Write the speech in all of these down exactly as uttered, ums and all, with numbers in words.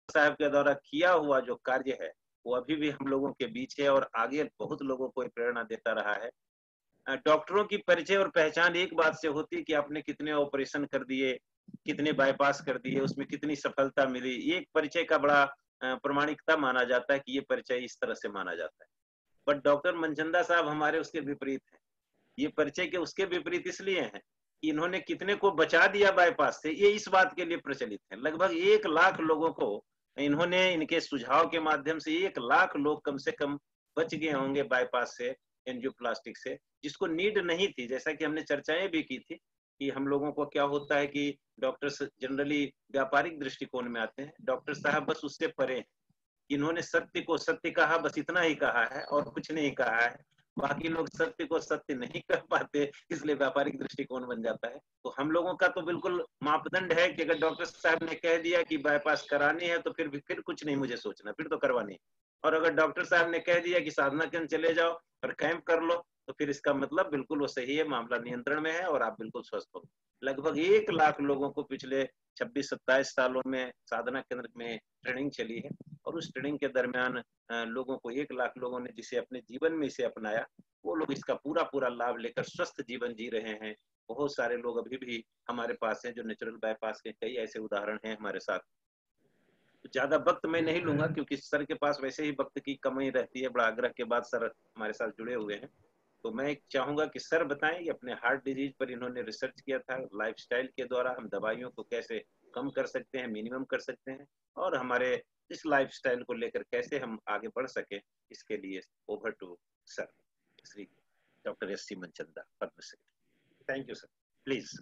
साहब के द्वारा किया हुआ जो कार्य है वो अभी भी हम लोगों के बीच है और आगे बहुत लोगों को प्रेरणा देता रहा है। डॉक्टरों की परिचय और पहचान एक बात से होती है कि आपने कितने ऑपरेशन कर दिए, कितने बाईपास कर दिए, उसमें कितनी सफलता मिली। ये एक परिचय का बड़ा प्रमाणिकता माना जाता है कि ये परिचय इस तरह से माना जाता है। बट डॉक्टर मनचंदा साहब हमारे उसके विपरीत हैं। ये परिचय के उसके विपरीत इसलिए हैं कि इन्होंने कितने को बचा दिया बाईपास से, ये इस बात के लिए प्रचलित है। लगभग एक लाख लोगों को इन्होंने इनके सुझाव के माध्यम से एक लाख लोग कम से कम बच गए होंगे बाईपास से, एंजियोप्लास्टिक से, जिसको नीड नहीं थी। जैसा कि हमने चर्चाएं भी की थी कि हम लोगों को क्या होता है कि डॉक्टर्स जनरली व्यापारिक दृष्टिकोण में आते हैं, डॉक्टर साहब बस उससे परे हैं। इन्होंने सत्य को सत्य कहा, बस इतना ही कहा है और कुछ नहीं कहा है। बाकी लोग सत्य को सत्य नहीं कर पाते, इसलिए व्यापारिक दृष्टिकोण बन जाता है। तो हम लोगों का तो बिल्कुल मापदंड है कि अगर डॉक्टर साहब ने कह दिया कि बाईपास करानी है तो फिर फिर कुछ नहीं मुझे सोचना, फिर तो करवानी है। और अगर डॉक्टर साहब ने कह दिया कि साधना केंद्र चले जाओ और कैंप कर लो, तो फिर इसका मतलब बिल्कुल वो सही है, मामला नियंत्रण में है और आप बिल्कुल स्वस्थ हो। लगभग एक लाख लोगों को पिछले छब्बीस सत्ताईस सालों में साधना केंद्र में ट्रेनिंग चली है और उस ट्रेनिंग के दरमियान लोगों को एक लाख लोगों ने जिसे अपने जीवन में इसे अपनाया, वो लोग इसका पूरा पूरा लाभ लेकर स्वस्थ जीवन जी रहे हैं। बहुत सारे लोग अभी भी हमारे पास हैं जो नेचुरल बाईपास के कई ऐसे उदाहरण हैं हमारे साथ। ज्यादा वक्त मैं नहीं लूंगा क्योंकि सर के पास वैसे ही वक्त की कमी रहती है, बड़ा आग्रह के बाद सर हमारे साथ जुड़े हुए हैं। तो मैं चाहूंगा कि सर बताएं कि अपने हार्ट डिजीज पर इन्होंने रिसर्च किया था, लाइफस्टाइल के द्वारा हम दवाइयों को कैसे कम कर सकते हैं, मिनिमम कर सकते हैं, और हमारे इस लाइफस्टाइल को लेकर कैसे हम आगे बढ़ सके, इसके लिए over to sir Shri doctor S C Manchanda, Padmashri. Thank you sir, please.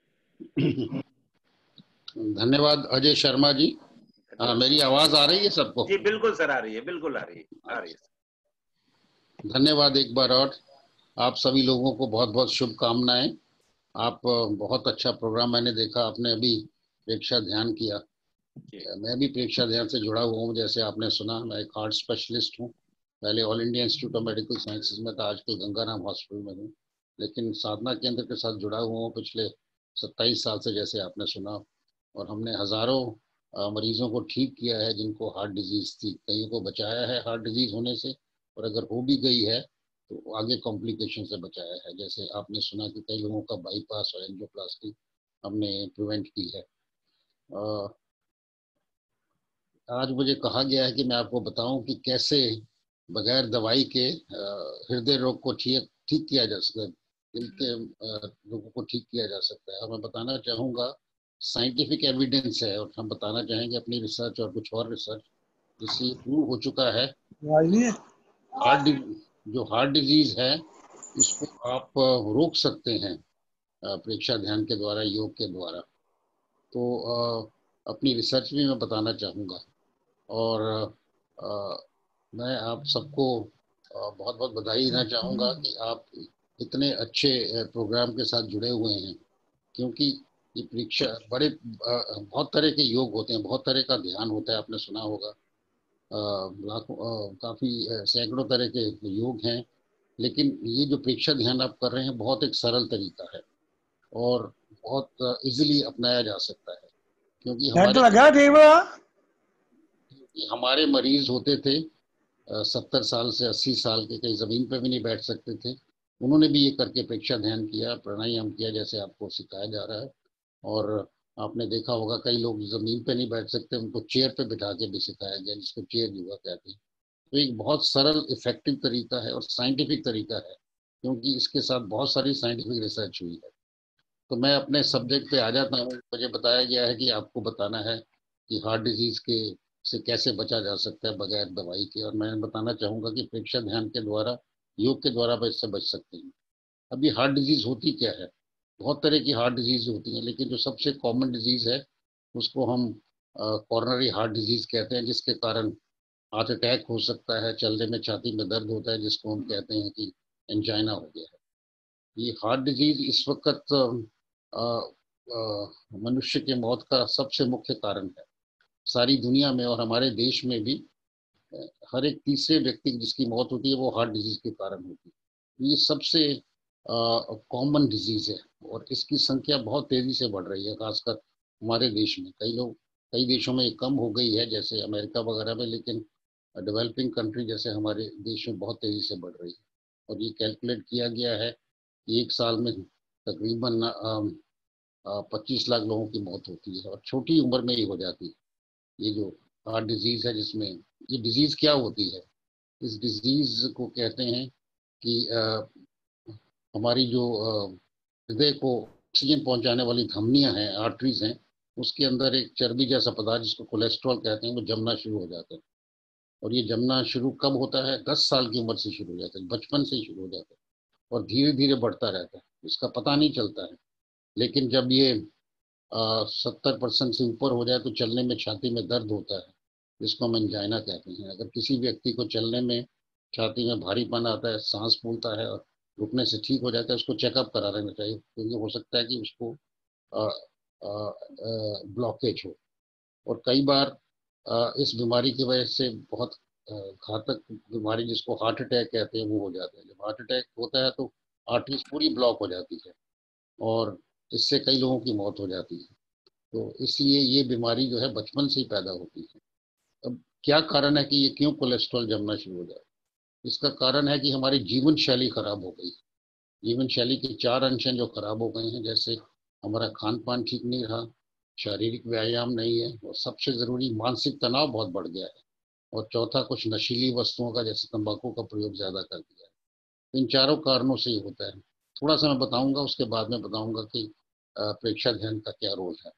धन्यवाद अजय शर्मा जी। आ, मेरी आवाज आ रही है सबको? जी बिल्कुल सर, आ रही है, बिल्कुल आ रही है, आ रही है। धन्यवाद एक बार और। आप सभी लोगों को बहुत बहुत शुभकामनाएं। आप बहुत अच्छा प्रोग्राम मैंने देखा, आपने अभी प्रेक्षा ध्यान किया। मैं भी प्रेक्षा ध्यान से जुड़ा हुआ हूँ। जैसे आपने सुना, मैं एक हार्ट स्पेशलिस्ट हूँ। पहले All India Institute of Medical Sciences में था, आजकल गंगाराम हॉस्पिटल में हूँ, लेकिन साधना केंद्र के साथ जुड़ा हुआ हूँ पिछले सत्ताईस साल से, जैसे आपने सुना। और हमने हजारों मरीजों को ठीक किया है जिनको हार्ट डिजीज थी, कईयों को बचाया है हार्ट डिजीज होने से, और अगर हो भी गई है तो आगे कॉम्प्लिकेशन से बचाया है। जैसे आपने सुना कि कई लोगों का बाईपास और एंजियोप्लास्टी हमने प्रिवेंट की है। आज मुझे कहा गया है कि मैं आपको बताऊं कि कैसे बगैर दवाई के हृदय रोग को ठीक ठीक किया जा सकता है, दिल के रोगों को ठीक किया जा सकता है। और मैं बताना चाहूँगा, साइंटिफिक एविडेंस है, और हम बताना चाहेंगे अपनी रिसर्च और कुछ और रिसर्च जिससे प्रूव हो चुका है हार्ट जो हार्ट डिजीज है इसको आप रोक सकते हैं प्रेक्षा ध्यान के द्वारा, योग के द्वारा। तो अपनी रिसर्च भी मैं बताना चाहूँगा। और आ, मैं आप सबको बहुत बहुत बधाई देना चाहूँगा कि आप इतने अच्छे प्रोग्राम के साथ जुड़े हुए हैं, क्योंकि ये परीक्षा बड़े बहुत तरह के योग होते हैं, बहुत तरह का ध्यान होता है, आपने सुना होगा। लाखों काफ़ी सैकड़ों तरह के योग हैं, लेकिन ये जो परीक्षा ध्यान आप कर रहे हैं बहुत एक सरल तरीका है और बहुत इजीली अपनाया जा सकता है। क्योंकि हमारे हमारे मरीज होते थे सत्तर साल से अस्सी साल के, कई जमीन पर भी नहीं बैठ सकते थे, उन्होंने भी ये करके प्रेक्षा ध्यान किया, प्राणायाम किया, जैसे आपको सिखाया जा रहा है। और आपने देखा होगा कई लोग जमीन पे नहीं बैठ सकते, उनको चेयर पे बिठा के भी सिखाया गया, जिसको चेयर योगा कहते हैं। तो एक बहुत सरल इफेक्टिव तरीका है और साइंटिफिक तरीका है, क्योंकि इसके साथ बहुत सारी साइंटिफिक रिसर्च हुई है। तो मैं अपने सब्जेक्ट पे आ जाता हूँ। मुझे बताया गया है कि आपको बताना है कि हार्ट डिजीज के से कैसे बचा जा सकता है बगैर दवाई के, और मैं बताना चाहूँगा कि प्रेक्षा ध्यान के द्वारा, योग के द्वारा आप इससे बच सकते हैं। अभी हार्ट डिजीज होती क्या है? बहुत तरह की हार्ट डिजीज होती हैं, लेकिन जो सबसे कॉमन डिजीज है उसको हम कॉर्नरी हार्ट डिजीज कहते हैं, जिसके कारण हार्ट अटैक हो सकता है, चलने में छाती में दर्द होता है, जिसको हम कहते हैं कि एंजाइना हो गया है। ये हार्ट डिजीज इस वक्त मनुष्य के मौत का सबसे मुख्य कारण है सारी दुनिया में, और हमारे देश में भी हर एक तीसरे व्यक्ति जिसकी मौत होती है वो हार्ट डिजीज के कारण होती है। ये सबसे कॉमन डिजीज है और इसकी संख्या बहुत तेजी से बढ़ रही है, खासकर हमारे देश में। कई लोग कई देशों में ये कम हो गई है, जैसे अमेरिका वगैरह में, लेकिन डेवलपिंग कंट्री जैसे हमारे देश में बहुत तेज़ी से बढ़ रही है। और ये कैलकुलेट किया गया है कि एक साल में तकरीबन पच्चीस लाख लोगों की मौत होती है और छोटी उम्र में ही हो जाती है। ये जो हार्ट डिजीज़ है, जिसमें ये डिजीज़ क्या होती है, इस डिजीज़ को कहते हैं कि आ, हमारी जो हृदय को ऑक्सीजन पहुंचाने वाली धमनियां हैं, आर्टरीज हैं, उसके अंदर एक चर्बी जैसा पदार्थ जिसको कोलेस्ट्रॉल कहते हैं, वो जमना शुरू हो जाता है। और ये जमना शुरू कब होता है? दस साल की उम्र से शुरू हो जाता है, बचपन से ही शुरू हो जाता है और धीरे धीरे बढ़ता रहता है, इसका पता नहीं चलता है। लेकिन जब ये सत्तर परसेंट से ऊपर हो जाए तो चलने में छाती में दर्द होता है, जिसको हम एंजाइना कहते हैं। अगर किसी व्यक्ति को चलने में छाती में भारीपन आता है, सांस फूलता है और रुकने से ठीक हो जाता है, उसको चेकअप करा लेना चाहिए, क्योंकि हो सकता है कि उसको ब्लॉकेज हो। और कई बार आ, इस बीमारी की वजह से बहुत घातक बीमारी जिसको हार्ट अटैक कहते हैं वो हो जाता है। जब हार्ट अटैक होता है तो आर्टरीज पूरी ब्लॉक हो जाती है और इससे कई लोगों की मौत हो जाती है। तो इसलिए ये बीमारी जो है बचपन से ही पैदा होती है। अब क्या कारण है कि ये क्यों कोलेस्ट्रॉल जमना शुरू हो जाए? इसका कारण है कि हमारी जीवन शैली खराब हो गई। जीवन शैली के चार अंश हैं जो खराब हो गए हैं, जैसे हमारा खान पान ठीक नहीं रहा, शारीरिक व्यायाम नहीं है, और सबसे ज़रूरी मानसिक तनाव बहुत बढ़ गया है, और चौथा कुछ नशीली वस्तुओं का जैसे तंबाकू का प्रयोग ज़्यादा कर दिया है। इन चारों कारणों से ही होता है। थोड़ा सा मैं बताऊंगा, उसके बाद में बताऊंगा कि प्रेक्षाध्ययन का क्या रोल है।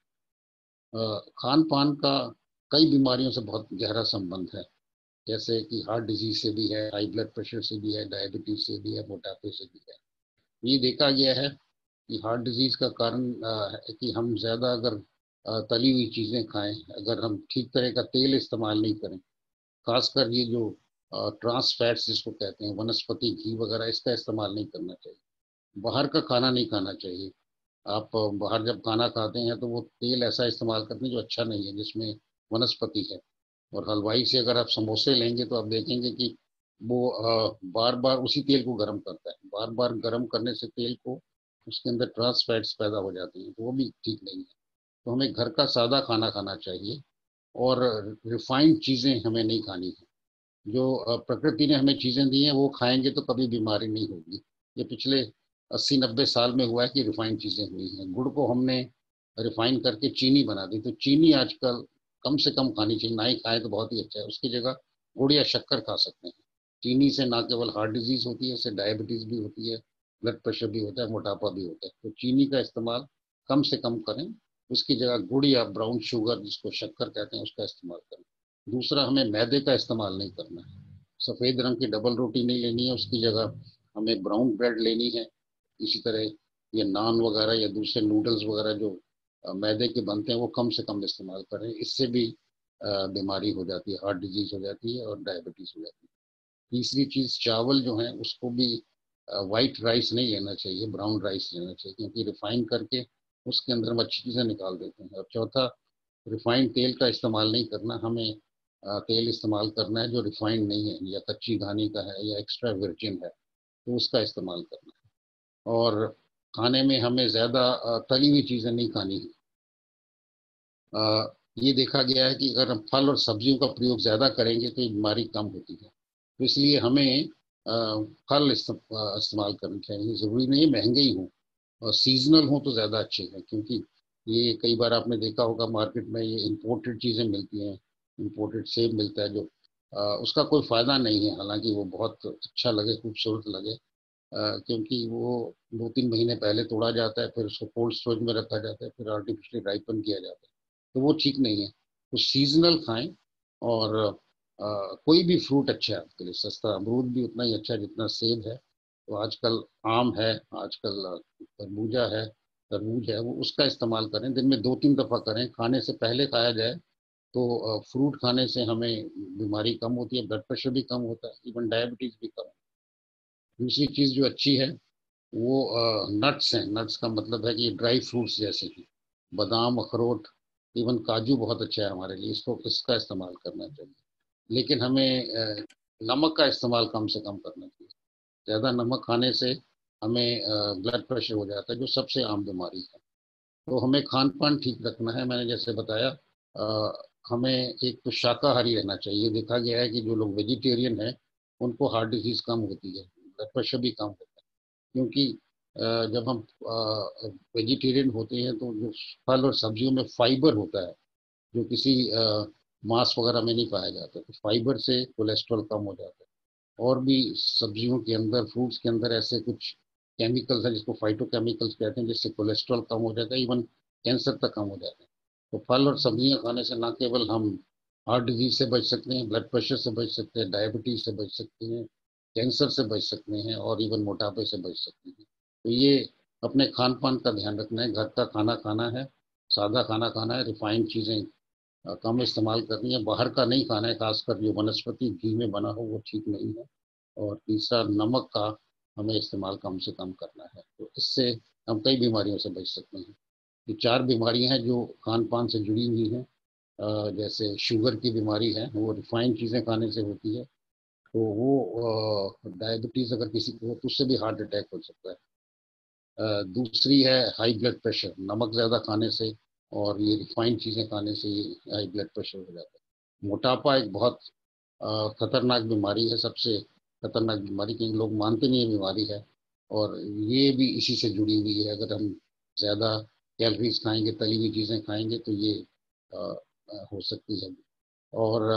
खान पान का कई बीमारियों से बहुत गहरा संबंध है, जैसे कि हार्ट डिजीज से भी है, हाई ब्लड प्रेशर से भी है, डायबिटीज से भी है, मोटापे से भी है। ये देखा गया है कि हार्ट डिजीज का कारण है कि हम ज़्यादा अगर तली हुई चीज़ें खाएं, अगर हम ठीक तरह का तेल इस्तेमाल नहीं करें, खासकर ये जो ट्रांस फैट्स जिसको कहते हैं, वनस्पति घी वगैरह, इसका इस्तेमाल नहीं करना चाहिए। बाहर का खाना नहीं खाना चाहिए। आप बाहर जब खाना खाते हैं तो वो तेल ऐसा इस्तेमाल करते हैं जो अच्छा नहीं है, जिसमें वनस्पति है। और हलवाई से अगर आप समोसे लेंगे तो आप देखेंगे कि वो बार बार उसी तेल को गर्म करता है, बार बार गर्म करने से तेल को उसके अंदर ट्रांस फैट्स पैदा हो जाते हैं, तो वो भी ठीक नहीं है। तो हमें घर का सादा खाना खाना चाहिए और रिफाइंड चीज़ें हमें नहीं खानी है। जो प्रकृति ने हमें चीज़ें दी हैं वो खाएंगे तो कभी बीमारी नहीं होगी। ये पिछले अस्सी नब्बे साल में हुआ है कि रिफाइंड चीज़ें हुई हैं। गुड़ को हमने रिफाइन करके चीनी बना दी, तो चीनी आजकल कम से कम खानी चाहिए, ना ही खाएं तो बहुत ही अच्छा है। उसकी जगह गुड़ या शक्कर खा सकते हैं। चीनी से ना केवल हार्ट डिजीज होती है, इससे डायबिटीज भी होती है, ब्लड प्रेशर भी होता है, मोटापा भी होता है। तो चीनी का इस्तेमाल कम से कम करें, उसकी जगह गुड़ या ब्राउन शुगर जिसको शक्कर कहते हैं उसका इस्तेमाल करें। दूसरा, हमें मैदे का इस्तेमाल नहीं करना है। सफ़ेद रंग की डबल रोटी नहीं लेनी है, उसकी जगह हमें ब्राउन ब्रेड लेनी है। इसी तरह ये नान वगैरह या दूसरे नूडल्स वगैरह जो मैदे के बनते हैं वो कम से कम इस्तेमाल करें। इससे भी बीमारी हो जाती है, हार्ट डिजीज हो जाती है और डायबिटीज हो जाती है। तीसरी चीज़, चावल जो है उसको भी वाइट राइस नहीं लेना चाहिए, ब्राउन राइस लेना चाहिए, क्योंकि रिफाइन करके उसके अंदर हम अच्छी चीज़ें निकाल देते हैं। और चौथा, रिफाइंड तेल का इस्तेमाल नहीं करना, हमें तेल इस्तेमाल करना है जो रिफाइंड नहीं है, या कच्ची घानी का है या एक्स्ट्रा वर्जिन है, तो उसका इस्तेमाल करना है। और खाने में हमें ज़्यादा तली हुई चीज़ें नहीं खानी है। ये देखा गया है कि अगर हम फल और सब्जियों का प्रयोग ज़्यादा करेंगे तो ये बीमारी कम होती है। तो इसलिए हमें फल इस्तेमाल करने चाहिए। ज़रूरी नहीं महंगे ही हों, और सीजनल हों तो ज़्यादा अच्छे हैं, क्योंकि ये कई बार आपने देखा होगा मार्केट में ये इम्पोर्टेड चीज़ें मिलती हैं। इम्पोर्टेड सेब मिलता है जो आ, उसका कोई फ़ायदा नहीं है, हालांकि वो बहुत अच्छा लगे, खूबसूरत लगे, आ, क्योंकि वो दो तीन महीने पहले तोड़ा जाता है, फिर उसको कोल्ड स्टोरेज में रखा जाता है, फिर आर्टिफिशियली राइपन किया जाता है, तो वो ठीक नहीं है। तो सीजनल खाएं। और आ, कोई भी फ्रूट अच्छा है आपके लिए, सस्ता अमरूद भी उतना ही अच्छा है जितना सेब है। तो आजकल आम है, आजकल तरबूजा है, तरबूज है, वो उसका इस्तेमाल करें। दिन में दो तीन दफ़ा करें, खाने से पहले खाया जाए तो फ्रूट खाने से हमें बीमारी कम होती है, ब्लड प्रेशर भी कम होता है, इवन डायबिटीज़ भी कम। दूसरी चीज़ जो अच्छी है वो नट्स हैं। नट्स का मतलब है कि ड्राई फ्रूट्स जैसे हैं, बादाम, अखरोट, इवन काजू बहुत अच्छा है हमारे लिए, इसको इसका इस्तेमाल करना चाहिए। लेकिन हमें नमक का इस्तेमाल कम से कम करना चाहिए। ज़्यादा नमक खाने से हमें ब्लड प्रेशर हो जाता है, जो सबसे आम बीमारी है। तो हमें खान पान ठीक रखना है, मैंने जैसे बताया। आ, हमें एक तो शाकाहारी रहना चाहिए। देखा गया है कि जो लोग वेजिटेरियन हैं उनको हार्ट डिजीज कम होती है, ब्लड प्रेशर भी कम होता है। क्योंकि अ, जब हम वेजिटेरियन होते हैं तो जो फल और सब्जियों में फाइबर होता है जो किसी मांस वगैरह में नहीं पाया जाता, तो फाइबर से कोलेस्ट्रॉल कम हो जाता है। और भी सब्जियों के अंदर, फ्रूट्स के अंदर ऐसे कुछ केमिकल्स हैं जिसको फाइटोकेमिकल्स कहते हैं, जिससे कोलेस्ट्रॉल कम हो जाता है, इवन कैंसर तक कम हो जाता है। तो फल और सब्जियां खाने से न केवल हम हार्ट डिजीज से बच सकते हैं, ब्लड प्रेशर से बच सकते हैं, डायबिटीज से बच सकते हैं, कैंसर से बच सकते हैं और इवन मोटापे से बच सकते हैं। तो ये अपने खान पान का ध्यान रखना है, घर का खाना खाना है, सादा खाना खाना है, रिफाइंड चीज़ें कम इस्तेमाल करनी है, बाहर का नहीं खाना है, खासकर जो वनस्पति घी में बना हो वो ठीक नहीं है। और तीसरा, नमक का हमें इस्तेमाल कम से कम करना है। तो इससे हम कई बीमारियों से बच सकते हैं। ये चार बीमारियां हैं जो खान पान से जुड़ी हुई हैं। जैसे शुगर की बीमारी है, वो रिफाइंड चीज़ें खाने से होती है। तो वो डायबिटीज़ अगर किसी को हो तो उससे भी हार्ट अटैक हो सकता है। दूसरी है हाई ब्लड प्रेशर, नमक ज़्यादा खाने से और ये रिफाइंड चीज़ें खाने से ये हाई ब्लड प्रेशर हो जाता है। मोटापा एक बहुत खतरनाक बीमारी है, सबसे खतरनाक बीमारी, क्योंकि लोग मानते नहीं है बीमारी है। और ये भी इसी से जुड़ी हुई है। अगर हम ज़्यादा कैलोरीज खाएंगे, तली हुई चीज़ें खाएंगे तो ये आ, आ, हो सकती है। और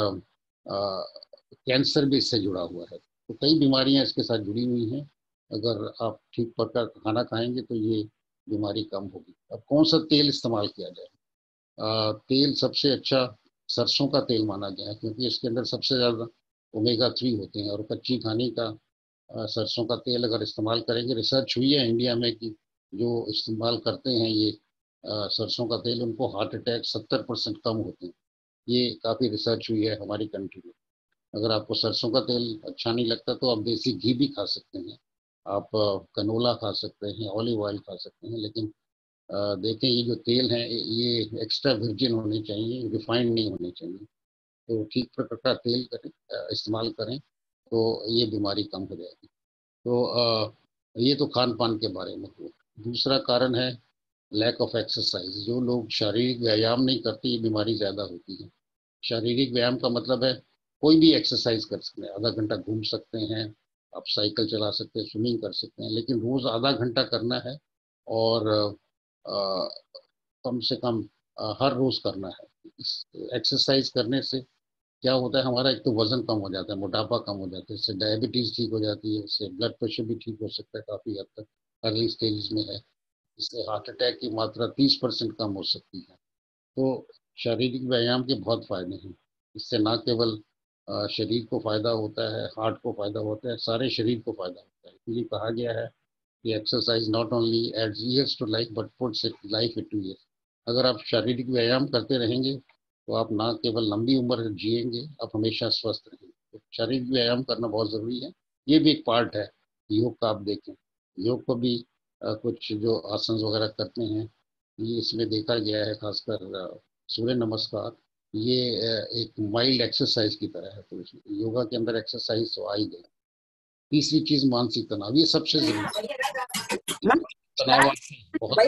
कैंसर भी इससे जुड़ा हुआ है। तो कई बीमारियां इसके साथ जुड़ी हुई हैं। अगर आप ठीक प्रकार का खाना खाएंगे तो ये बीमारी कम होगी। अब कौन सा तेल इस्तेमाल किया जाए? आ, तेल सबसे अच्छा सरसों का तेल माना गया है, क्योंकि इसके अंदर सबसे ज़्यादा ओमेगा थ्री होते हैं। और कच्ची खाने का आ, सरसों का तेल अगर इस्तेमाल करेंगे, रिसर्च हुई है इंडिया में कि जो इस्तेमाल करते हैं ये आ, सरसों का तेल, उनको हार्ट अटैक सत्तर परसेंट कम होते हैं। ये काफ़ी रिसर्च हुई है हमारी कंट्री में। अगर आपको सरसों का तेल अच्छा नहीं लगता तो आप देसी घी भी खा सकते हैं, आप कनोला खा सकते हैं, ऑलिव ऑयल खा सकते हैं। लेकिन अ, देखें ये जो तेल हैं ये एक्स्ट्रा वर्जिन होने चाहिए, रिफाइंड नहीं होने चाहिए। तो ठीक प्रकार का तेल करें, अ, इस्तेमाल करें तो ये बीमारी कम हो जाएगी। तो अ, ये तो खान पान के बारे में हुआ। दूसरा कारण है लैक ऑफ एक्सरसाइज। जो लोग शारीरिक व्यायाम नहीं करते ये बीमारी ज़्यादा होती है। शारीरिक व्यायाम का मतलब है कोई भी एक्सरसाइज कर सकते हैं, आधा घंटा घूम सकते हैं, आप साइकिल चला सकते हैं, स्विमिंग कर सकते हैं, लेकिन रोज आधा घंटा करना है। और आ, कम से कम आ, हर रोज करना है। इस एक्सरसाइज करने से क्या होता है, हमारा एक तो वजन कम हो जाता है, मोटापा कम हो जाता है, इससे डायबिटीज ठीक हो जाती है, इससे ब्लड प्रेशर भी ठीक हो सकता है, काफी हद तक अर्ली स्टेज में है। इससे हार्ट अटैक की मात्रा तीस परसेंट कम हो सकती है। तो शारीरिक व्यायाम के बहुत फायदे हैं। इससे ना केवल अ, शरीर को फायदा होता है, हार्ट को फायदा होता है, सारे शरीर को फायदा होता है। इसलिए कहा गया है कि exercise not only adds years to life but puts life into years. अगर आप शारीरिक व्यायाम करते रहेंगे तो आप ना केवल लंबी उम्र जिएंगे, आप हमेशा स्वस्थ रहेंगे। तो शारीरिक व्यायाम करना बहुत जरूरी है। ये भी एक पार्ट है योग का। आप देखें योग को भी अ, कुछ जो आसन वगैरह करते हैं, ये इसमें देखा गया है, खासकर अ, सूर्य नमस्कार, ये अ, एक माइल्ड एक्सरसाइज की तरह है। तो इसमें योगा के अंदर एक्सरसाइज तो आ ही गई। तीसरी चीज मानसिक तनाव, ये सबसे जरूरी तनाव बहुत।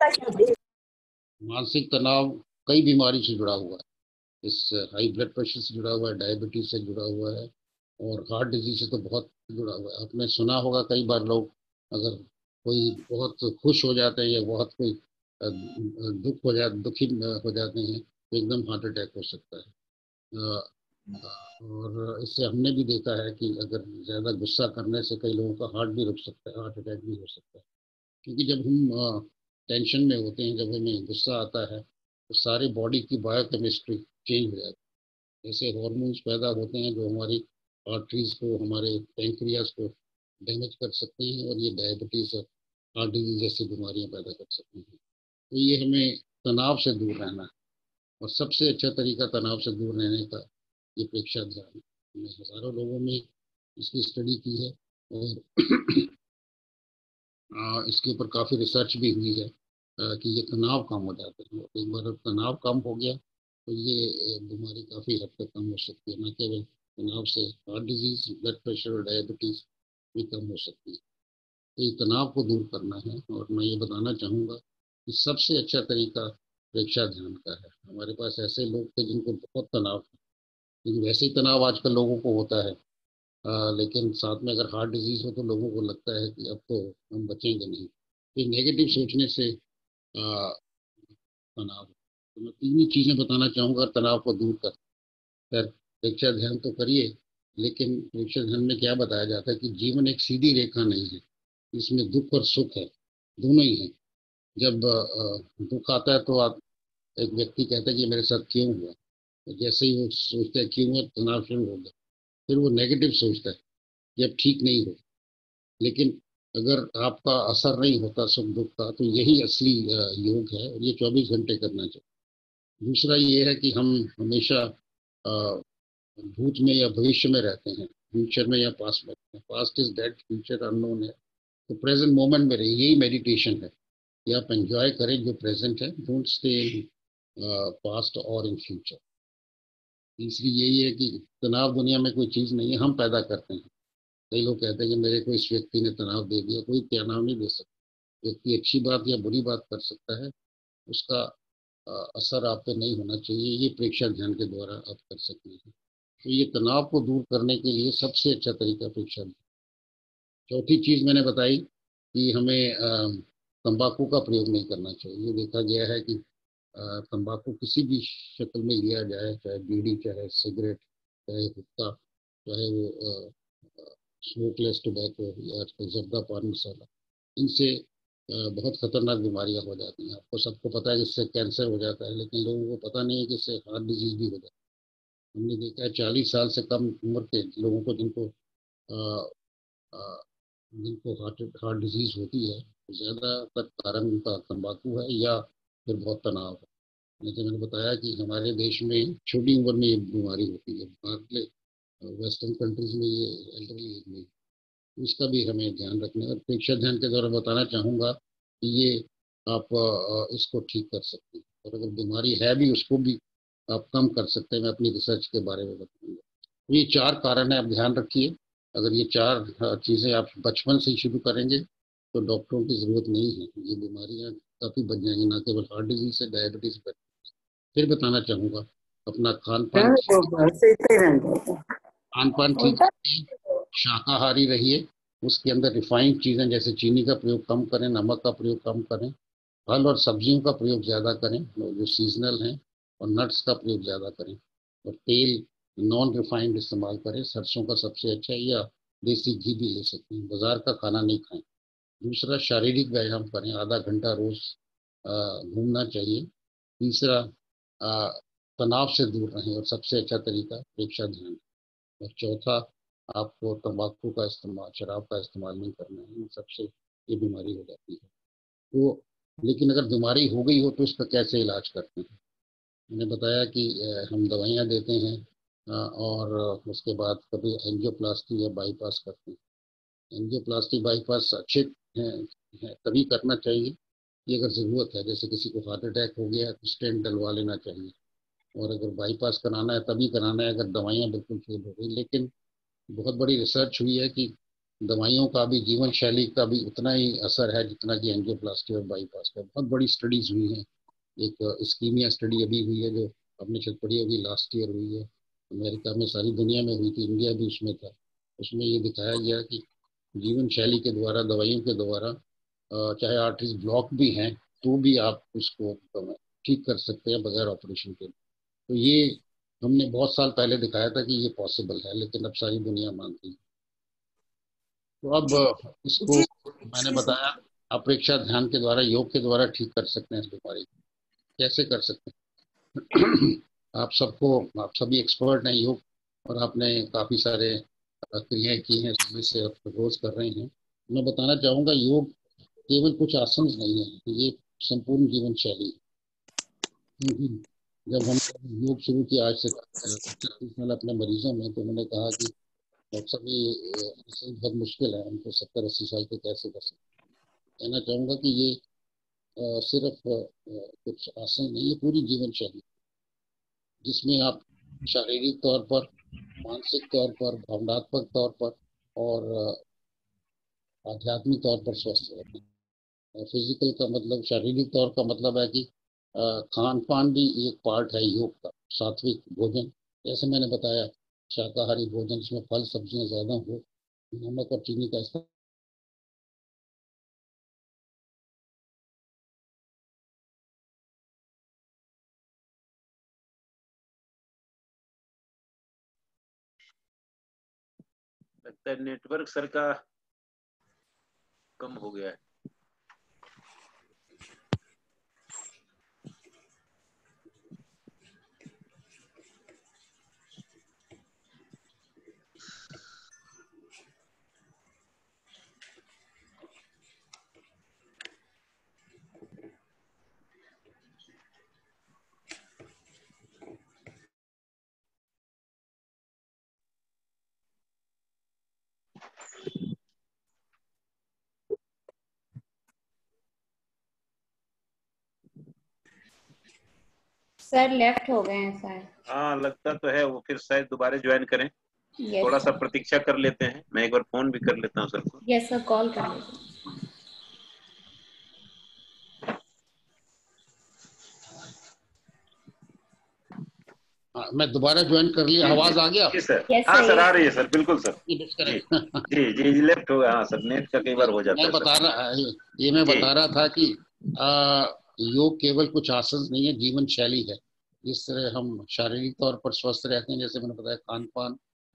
मानसिक तनाव कई बीमारी से जुड़ा हुआ है। इस हाई ब्लड प्रेशर से जुड़ा हुआ है, डायबिटीज से जुड़ा हुआ है और हार्ट डिजीज से तो बहुत जुड़ा हुआ है। आपने सुना होगा कई बार लोग अगर कोई बहुत खुश हो जाते हैं या बहुत कोई अ, दुख हो जा दुखी हो जाते हैं तो एकदम हार्ट अटैक हो सकता है। अ, और इससे हमने भी देखा है कि अगर ज़्यादा गुस्सा करने से कई लोगों का हार्ट भी रुक सकता है, हार्ट अटैक भी हो सकता है। क्योंकि जब हम टेंशन में होते हैं, जब हमें गुस्सा आता है तो सारी बॉडी की बायोकेमिस्ट्री चेंज हो जाती है। ऐसे हार्मोन्स पैदा होते हैं जो हमारी आर्टरीज को, हमारे पेंक्रियाज को डैमेज कर सकते हैं और ये डायबिटीज और हार्ट डिजीज जैसी बीमारियां पैदा कर सकते हैं। तो ये हमें तनाव से दूर रहना है। और सबसे अच्छा तरीका तनाव से दूर रहने का ये प्रेक्षा ध्यान है। हमने हजारों लोगों में इसकी स्टडी की है और आ, इसके ऊपर काफ़ी रिसर्च भी हुई है आ, कि ये तनाव कम हो जाता है। एक बार तनाव कम हो गया तो ये बीमारी काफ़ी हद तक कम हो सकती है। न केवल तनाव से हार्ट डिजीज, ब्लड प्रेशर और डायबिटीज भी कम हो सकती है। तो ये तनाव को दूर करना है। और मैं ये बताना चाहूँगा कि सबसे अच्छा तरीका प्रेक्षा ध्यान का है। हमारे पास ऐसे लोग थे जिनको बहुत तनाव था, लेकिन वैसे ही तनाव आजकल लोगों को होता है। आ, लेकिन साथ में अगर हार्ट डिजीज हो तो लोगों को लगता है कि अब तो हम बचेंगे नहीं। ये नेगेटिव सोचने से आ, तनाव। तो मैं तीन ही चीजें बताना चाहूंगा तनाव को दूर कर। खैर, प्रेक्षा ध्यान तो करिए, लेकिन प्रेक्षा ध्यान में क्या बताया जाता है कि जीवन एक सीधी रेखा नहीं है, इसमें दुख और सुख है, दोनों ही है। जब अ, दुख आता है तो आप एक व्यक्ति कहता है कि मेरे साथ क्यों हुआ, तो जैसे ही वो सोचता है क्यों हुआ, तनाव शुरू हो गया, फिर वो नेगेटिव सोचता है कि अब ठीक नहीं हो। लेकिन अगर आपका असर नहीं होता सुख दुख का, तो यही असली अ, योग है, और ये चौबीस घंटे करना चाहिए। दूसरा ये है कि हम हमेशा अ, भूत में या भविष्य में रहते हैं, फ्यूचर में या पास्ट में। Past is dead, future unknown है, तो प्रेजेंट मोमेंट में रहिए, यही मेडिटेशन है कि आप एंजॉय करें जो प्रेजेंट है, डोंट स्टे इन पास्ट और इन फ्यूचर। तीसरी यही है कि तनाव दुनिया में कोई चीज़ नहीं है, हम पैदा करते हैं। कई लोग कहते हैं कि मेरे को इस व्यक्ति ने तनाव दे दिया, कोई तनाव नहीं दे सकता। व्यक्ति अच्छी बात या बुरी बात कर सकता है, उसका अ, असर आप पे नहीं होना चाहिए। ये प्रेक्षा ध्यान के द्वारा आप कर सकते हैं। तो ये तनाव को दूर करने के लिए सबसे अच्छा तरीका प्रेक्षा ध्यान। चौथी चीज मैंने बताई कि हमें अ, तंबाकू का प्रयोग नहीं करना चाहिए। ये देखा गया है कि अ, तंबाकू किसी भी शक्ल में लिया जाए, चाहे बीड़ी, चाहे सिगरेट, चाहे हुक्का, चाहे वो स्मोकलेस टोबैको या जर्दा पान मसाला, इनसे अ, बहुत खतरनाक बीमारियां हो जाती हैं। आपको सबको पता है कि इससे कैंसर हो जाता है, लेकिन लोगों को पता नहीं है कि इससे हार्ट डिजीज भी हो जाता है। हमने देखा है चालीस साल से कम उम्र के लोगों को जिनको अ, अ, जिनको हार्ट हार्ट डिजीज होती है, ज़्यादातर कारण उनका तंबाकू है या फिर बहुत तनाव है। जैसे मैंने बताया कि हमारे देश में छोटी उम्र में ये बीमारी होती है, बाकी वेस्टर्न कंट्रीज में ये एल्डरली एज में। इसका भी हमें ध्यान रखना है। और प्रेक्षक ध्यान के द्वारा बताना चाहूँगा कि ये आप अ, इसको ठीक कर सकते हैं, और अगर बीमारी है भी उसको भी आप कम कर सकते हैं। मैं अपनी रिसर्च के बारे में बताऊंगा। तो ये चार कारण है, आप ध्यान रखिए। अगर ये चार अ, चीज़ें आप बचपन से ही शुरू करेंगे तो डॉक्टरों की ज़रूरत नहीं है, ये बीमारियाँ काफ़ी बच जाएंगी, ना केवल हार्ट डिजीज से, डायबिटीज पर। फिर बताना चाहूँगा अपना खान पान खान पान ठीक रखिए, शाकाहारी रहिए, उसके अंदर रिफाइंड चीज़ें जैसे चीनी का प्रयोग कम करें, नमक का प्रयोग कम करें, फल और सब्जियों का प्रयोग ज़्यादा करें जो सीजनल हैं, और नट्स का प्रयोग ज़्यादा करें, और तेल नॉन रिफाइंड इस्तेमाल करें, सरसों का सबसे अच्छा, या देसी घी भी ले सकते हैं। बाजार का खाना नहीं खाएं। दूसरा, शारीरिक व्यायाम करें, आधा घंटा रोज घूमना चाहिए। तीसरा, अ, तनाव से दूर रहें, और सबसे अच्छा तरीका प्रेक्षा ध्यान। और चौथा, आपको तंबाकू का इस्तेमाल, शराब का इस्तेमाल नहीं करना है, इन सबसे ये बीमारी हो जाती है। तो लेकिन अगर बीमारी हो गई हो तो इसका कैसे इलाज करते हैं। मैंने बताया कि अ, हम दवाइयाँ देते हैं, अ, और उसके बाद कभी एंजियोप्लास्टी या बाईपास करते हैं। एंजियोप्लास्टी बाईपास अच्छे हैं, हैं तभी करना चाहिए कि अगर ज़रूरत है, जैसे किसी को हार्ट अटैक हो गया तो स्टेंट डलवा लेना चाहिए। और अगर बाईपास कराना है तभी कराना है, अगर दवाइयाँ बिल्कुल फेल हो गई। लेकिन बहुत बड़ी रिसर्च हुई है कि दवाइयों का भी, जीवन शैली का भी उतना ही असर है जितना कि एंजियोप्लास्टी और बाईपास का। बहुत बड़ी स्टडीज हुई हैं। एक स्कीमिया स्टडी अभी हुई है जो आपने शायद पढ़ी होगी, लास्ट ईयर हुई है अमेरिका में, सारी दुनिया में हुई थी, इंडिया भी उसमें था। उसमें ये दिखाया गया कि जीवन शैली के द्वारा, दवाइयों के द्वारा, अ, चाहे आर्टरीज ब्लॉक भी हैं तो भी आप उसको अ, ठीक कर सकते हैं बगैर ऑपरेशन के। तो ये हमने बहुत साल पहले दिखाया था कि ये पॉसिबल है, लेकिन अब सारी दुनिया मानती है। तो अब अ, इसको जी मैंने बताया, अपेक्षा ध्यान के द्वारा, योग के द्वारा ठीक कर सकते हैं इस बीमारी को। कैसे कर सकते हैं? आप सबको, आप सभी एक्सपर्ट हैं योग, और आपने काफ़ी सारे क्रियाएं की हैं, समय से आप रोज कर रहे हैं। मैं बताना चाहूँगा, योग केवल कुछ आसन नहीं है, ये संपूर्ण जीवन शैली है। क्योंकि जब हम योग शुरू किया आज से तीस साल अपने मरीजों में, तो उन्होंने कहा कि डॉक्टर साहब ये अ, आसन बहुत मुश्किल है, हमको सत्तर अस्सी साल के कैसे कर सकते। कहना चाहूँगा कि ये अ, सिर्फ अ, अ, कुछ आसन नहीं, ये पूरी जीवन शैली, जिसमें आप शारीरिक तौर पर, मानसिक तौर पर, भावनात्मक तौर पर, और अ, आध्यात्मिक तौर पर स्वस्थ रहते हैं। फिजिकल का मतलब, शारीरिक तौर का मतलब है कि खान पान भी एक पार्ट है योग का। सात्विक भोजन, जैसे मैंने बताया, शाकाहारी भोजन जिसमें फल सब्जियां ज़्यादा हो, नमक और चीनी का इस्तेमाल। लगता है नेटवर्क सर का कम हो गया है। सर लेफ्ट हो गए हैं शायद। हाँ लगता तो है, वो फिर शायद दोबारा ज्वाइन करें। yes, थोड़ा सा sir. प्रतीक्षा कर लेते हैं, मैं एक बार फोन भी कर लेता हूँ सर को। यस सर, कॉल कर लीजिए। हाँ, मैं दोबारा ज्वाइन कर लिया। आवाज आ गया? जी सर। yes, हाँ sir, सर yes. आ रही है सर, बिल्कुल सर। जी जी जी जी लेफ्ट होगा। हाँ सर, नेट का कई बार हो जाता मैं है बता सर। रहा ये मैं जी बता रहा था कि आ, योग केवल कुछ आसन नहीं है, जीवन शैली है। जिस तरह हम शारीरिक तौर पर स्वस्थ रहते हैं, जैसे मैंने बताया, खान पान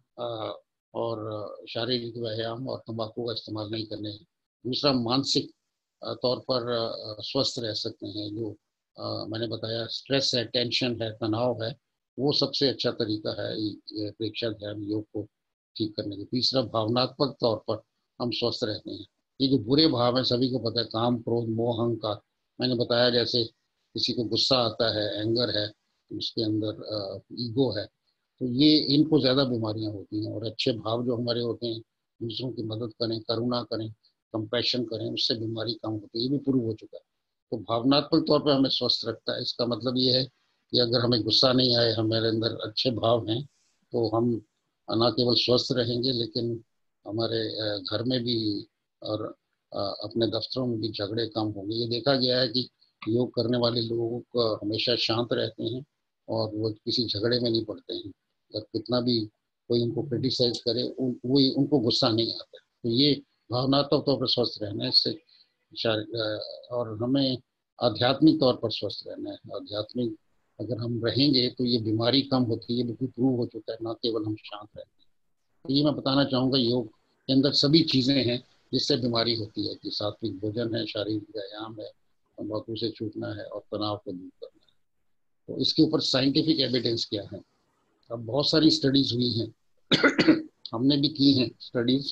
और शारीरिक व्यायाम और तंबाकू का इस्तेमाल नहीं करने। दूसरा, मानसिक तौर पर स्वस्थ रह सकते हैं। जो आ, मैंने बताया, स्ट्रेस है, टेंशन है, तनाव है, वो सबसे अच्छा तरीका है प्रेक्षक ध्यान योग को ठीक करने का। तीसरा, भावनात्मक तौर पर हम स्वस्थ रहते हैं। ये जो बुरे भाव है, सभी को पता है, काम, क्रोध, मोह, अहंकार। मैंने बताया जैसे किसी को गुस्सा आता है, एंगर है, उसके अंदर ईगो है, तो ये इनको ज़्यादा बीमारियां होती हैं। और अच्छे भाव जो हमारे होते हैं, दूसरों की मदद करें, करुणा करें, कंपैशन करें, उससे बीमारी कम होती है। ये भी प्रूव हो चुका है। तो भावनात्मक तौर पर हमें स्वस्थ रखता है। इसका मतलब ये है कि अगर हमें गुस्सा नहीं आए, हमारे अंदर अच्छे भाव हैं, तो हम न केवल स्वस्थ रहेंगे, लेकिन हमारे घर में भी और अपने दफ्तरों में भी झगड़े कम होंगे। ये देखा गया है कि योग करने वाले लोग हमेशा शांत रहते हैं और वो किसी झगड़े में नहीं पड़ते हैं। जब कितना भी कोई उनको क्रिटिसाइज करे, उन, वो उनको गुस्सा नहीं आता। तो ये भावनात्मक तौर पर स्वस्थ रहना है। इससे और हमें आध्यात्मिक तौर पर स्वस्थ रहना है। आध्यात्मिक अगर हम रहेंगे तो ये बीमारी कम होती है। ये बिल्कुल प्रूव हो चुका है, ना केवल हम शांत रहते हैं। तो ये मैं बताना चाहूँगा, योग के अंदर सभी चीज़ें हैं जिससे बीमारी होती है। कि सात्विक भोजन है, शारीरिक व्यायाम है, तंबाकू से छूटना है और तनाव को दूर करना है। तो इसके ऊपर साइंटिफिक एविडेंस क्या है? अब बहुत सारी स्टडीज हुई हैं हमने भी की हैं स्टडीज,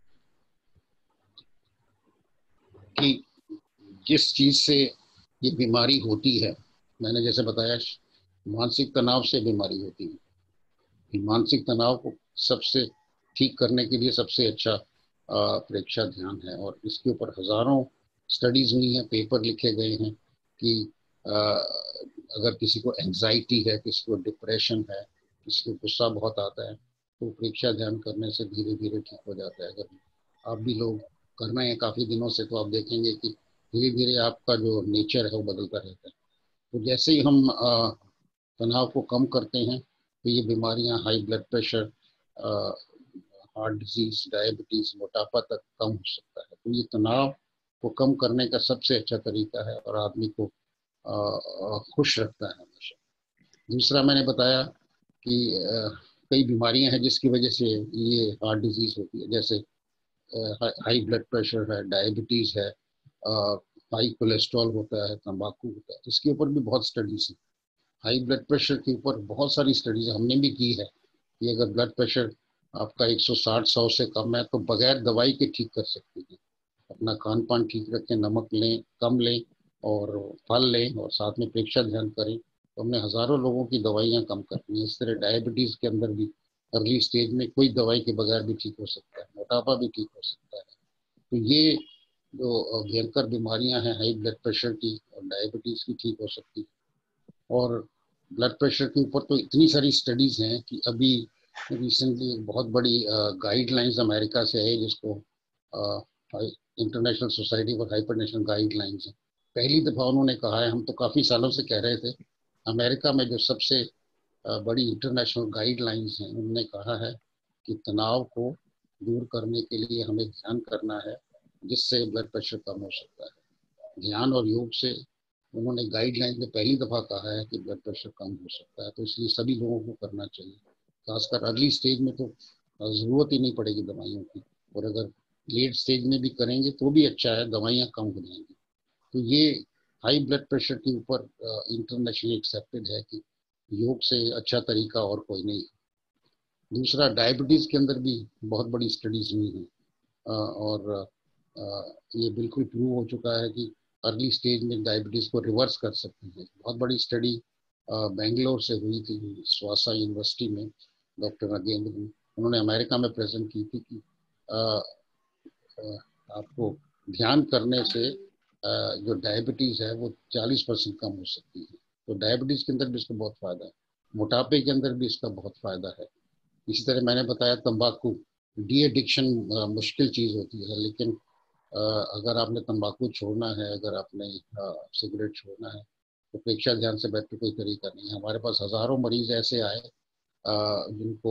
कि जिस चीज से ये बीमारी होती है, मैंने जैसे बताया, मानसिक तनाव से बीमारी होती है। मानसिक तनाव को सबसे ठीक करने के लिए सबसे अच्छा प्रेक्षा ध्यान है। और इसके ऊपर हजारों स्टडीज हुई हैं, पेपर लिखे गए हैं कि आ, अगर किसी को एंजाइटी है, किसी को डिप्रेशन है, किसी को गुस्सा बहुत आता है, तो प्रेक्षा ध्यान करने से धीरे धीरे ठीक हो जाता है। अगर आप भी लोग कर रहे हैं काफ़ी दिनों से, तो आप देखेंगे कि धीरे धीरे आपका जो नेचर है वो बदलता रहता है। तो जैसे ही हम तनाव को कम करते हैं, तो ये बीमारियां, high blood pressure, heart disease, diabetes, मोटापा तक कम हो सकता है। तो ये तनाव को कम करने का सबसे अच्छा तरीका है और आदमी को आ, खुश रखता है हमेशा। दूसरा, मैंने बताया कि आ, कई बीमारियां हैं जिसकी वजह से ये हार्ट डिजीज होती है। जैसे हाई ब्लड प्रेशर है, डायबिटीज है, हाई कोलेस्ट्रॉल होता है, तंबाकू होता है। इसके ऊपर भी बहुत स्टडीज है। हाई ब्लड प्रेशर के ऊपर बहुत सारी स्टडीज हमने भी की है कि अगर ब्लड प्रेशर आपका एक सौ साठ सौ से कम है, तो बगैर दवाई के ठीक कर सकते हैं। अपना खान पान ठीक रखें, नमक लें, कम लें, और फल लें, और साथ में प्रेक्षा ध्यान करें, तो हमने हजारों लोगों की दवाइयाँ कम करनी है। इस तरह डायबिटीज के अंदर भी अर्ली स्टेज में कोई दवाई के बगैर भी ठीक हो सकता है, मोटापा भी ठीक हो सकता है। तो ये जो भयंकर बीमारियां हैं हाई ब्लड प्रेशर की और डायबिटीज की, ठीक हो सकती है। और ब्लड प्रेशर के ऊपर तो इतनी सारी स्टडीज हैं कि अभी रिसेंटली एक बहुत बड़ी गाइडलाइंस अमेरिका से है, जिसको international society for hypertension guidelines है। पहली दफ़ा उन्होंने कहा है, हम तो काफ़ी सालों से कह रहे थे, अमेरिका में जो सबसे बड़ी इंटरनेशनल गाइडलाइंस हैं उन्होंने कहा है कि तनाव को दूर करने के लिए हमें ध्यान करना है, जिससे ब्लड प्रेशर कम हो सकता है। ध्यान और योग से उन्होंने गाइडलाइन में पहली दफ़ा कहा है कि ब्लड प्रेशर कम हो सकता है, तो इसलिए सभी लोगों को करना चाहिए। खासकर अगली स्टेज में तो ज़रूरत ही नहीं पड़ेगी दवाइयों की, और अगर लेट स्टेज में भी करेंगे तो भी अच्छा है, दवाइयाँ कम हो जाएंगी। तो ये हाई ब्लड प्रेशर के ऊपर इंटरनेशनली एक्सेप्टेड है कि योग से अच्छा तरीका और कोई नहीं है। दूसरा, डायबिटीज़ के अंदर भी बहुत बड़ी स्टडीज हुई हैं, और ये बिल्कुल प्रूव हो चुका है कि अर्ली स्टेज में डायबिटीज़ को रिवर्स कर सकते हैं। बहुत बड़ी स्टडी बेंगलोर से हुई थी, स्वासा यूनिवर्सिटी में, डॉक्टर नागेंद्र, उन्होंने अमेरिका में प्रेजेंट की थी कि आ, आ, आपको ध्यान करने से आ, जो डायबिटीज़ है वो चालीस परसेंट कम हो सकती है। तो डायबिटीज़ के अंदर भी इसका बहुत फ़ायदा है, मोटापे के अंदर भी इसका बहुत फ़ायदा है। इसी तरह मैंने बताया तंबाकू, डी एडिक्शन मुश्किल चीज़ होती है, लेकिन अगर आपने तंबाकू छोड़ना है, अगर आपने सिगरेट छोड़ना है, तो प्रेक्षा ध्यान से बेहतर कोई तरीका नहीं है। हमारे पास हज़ारों मरीज ऐसे आए जिनको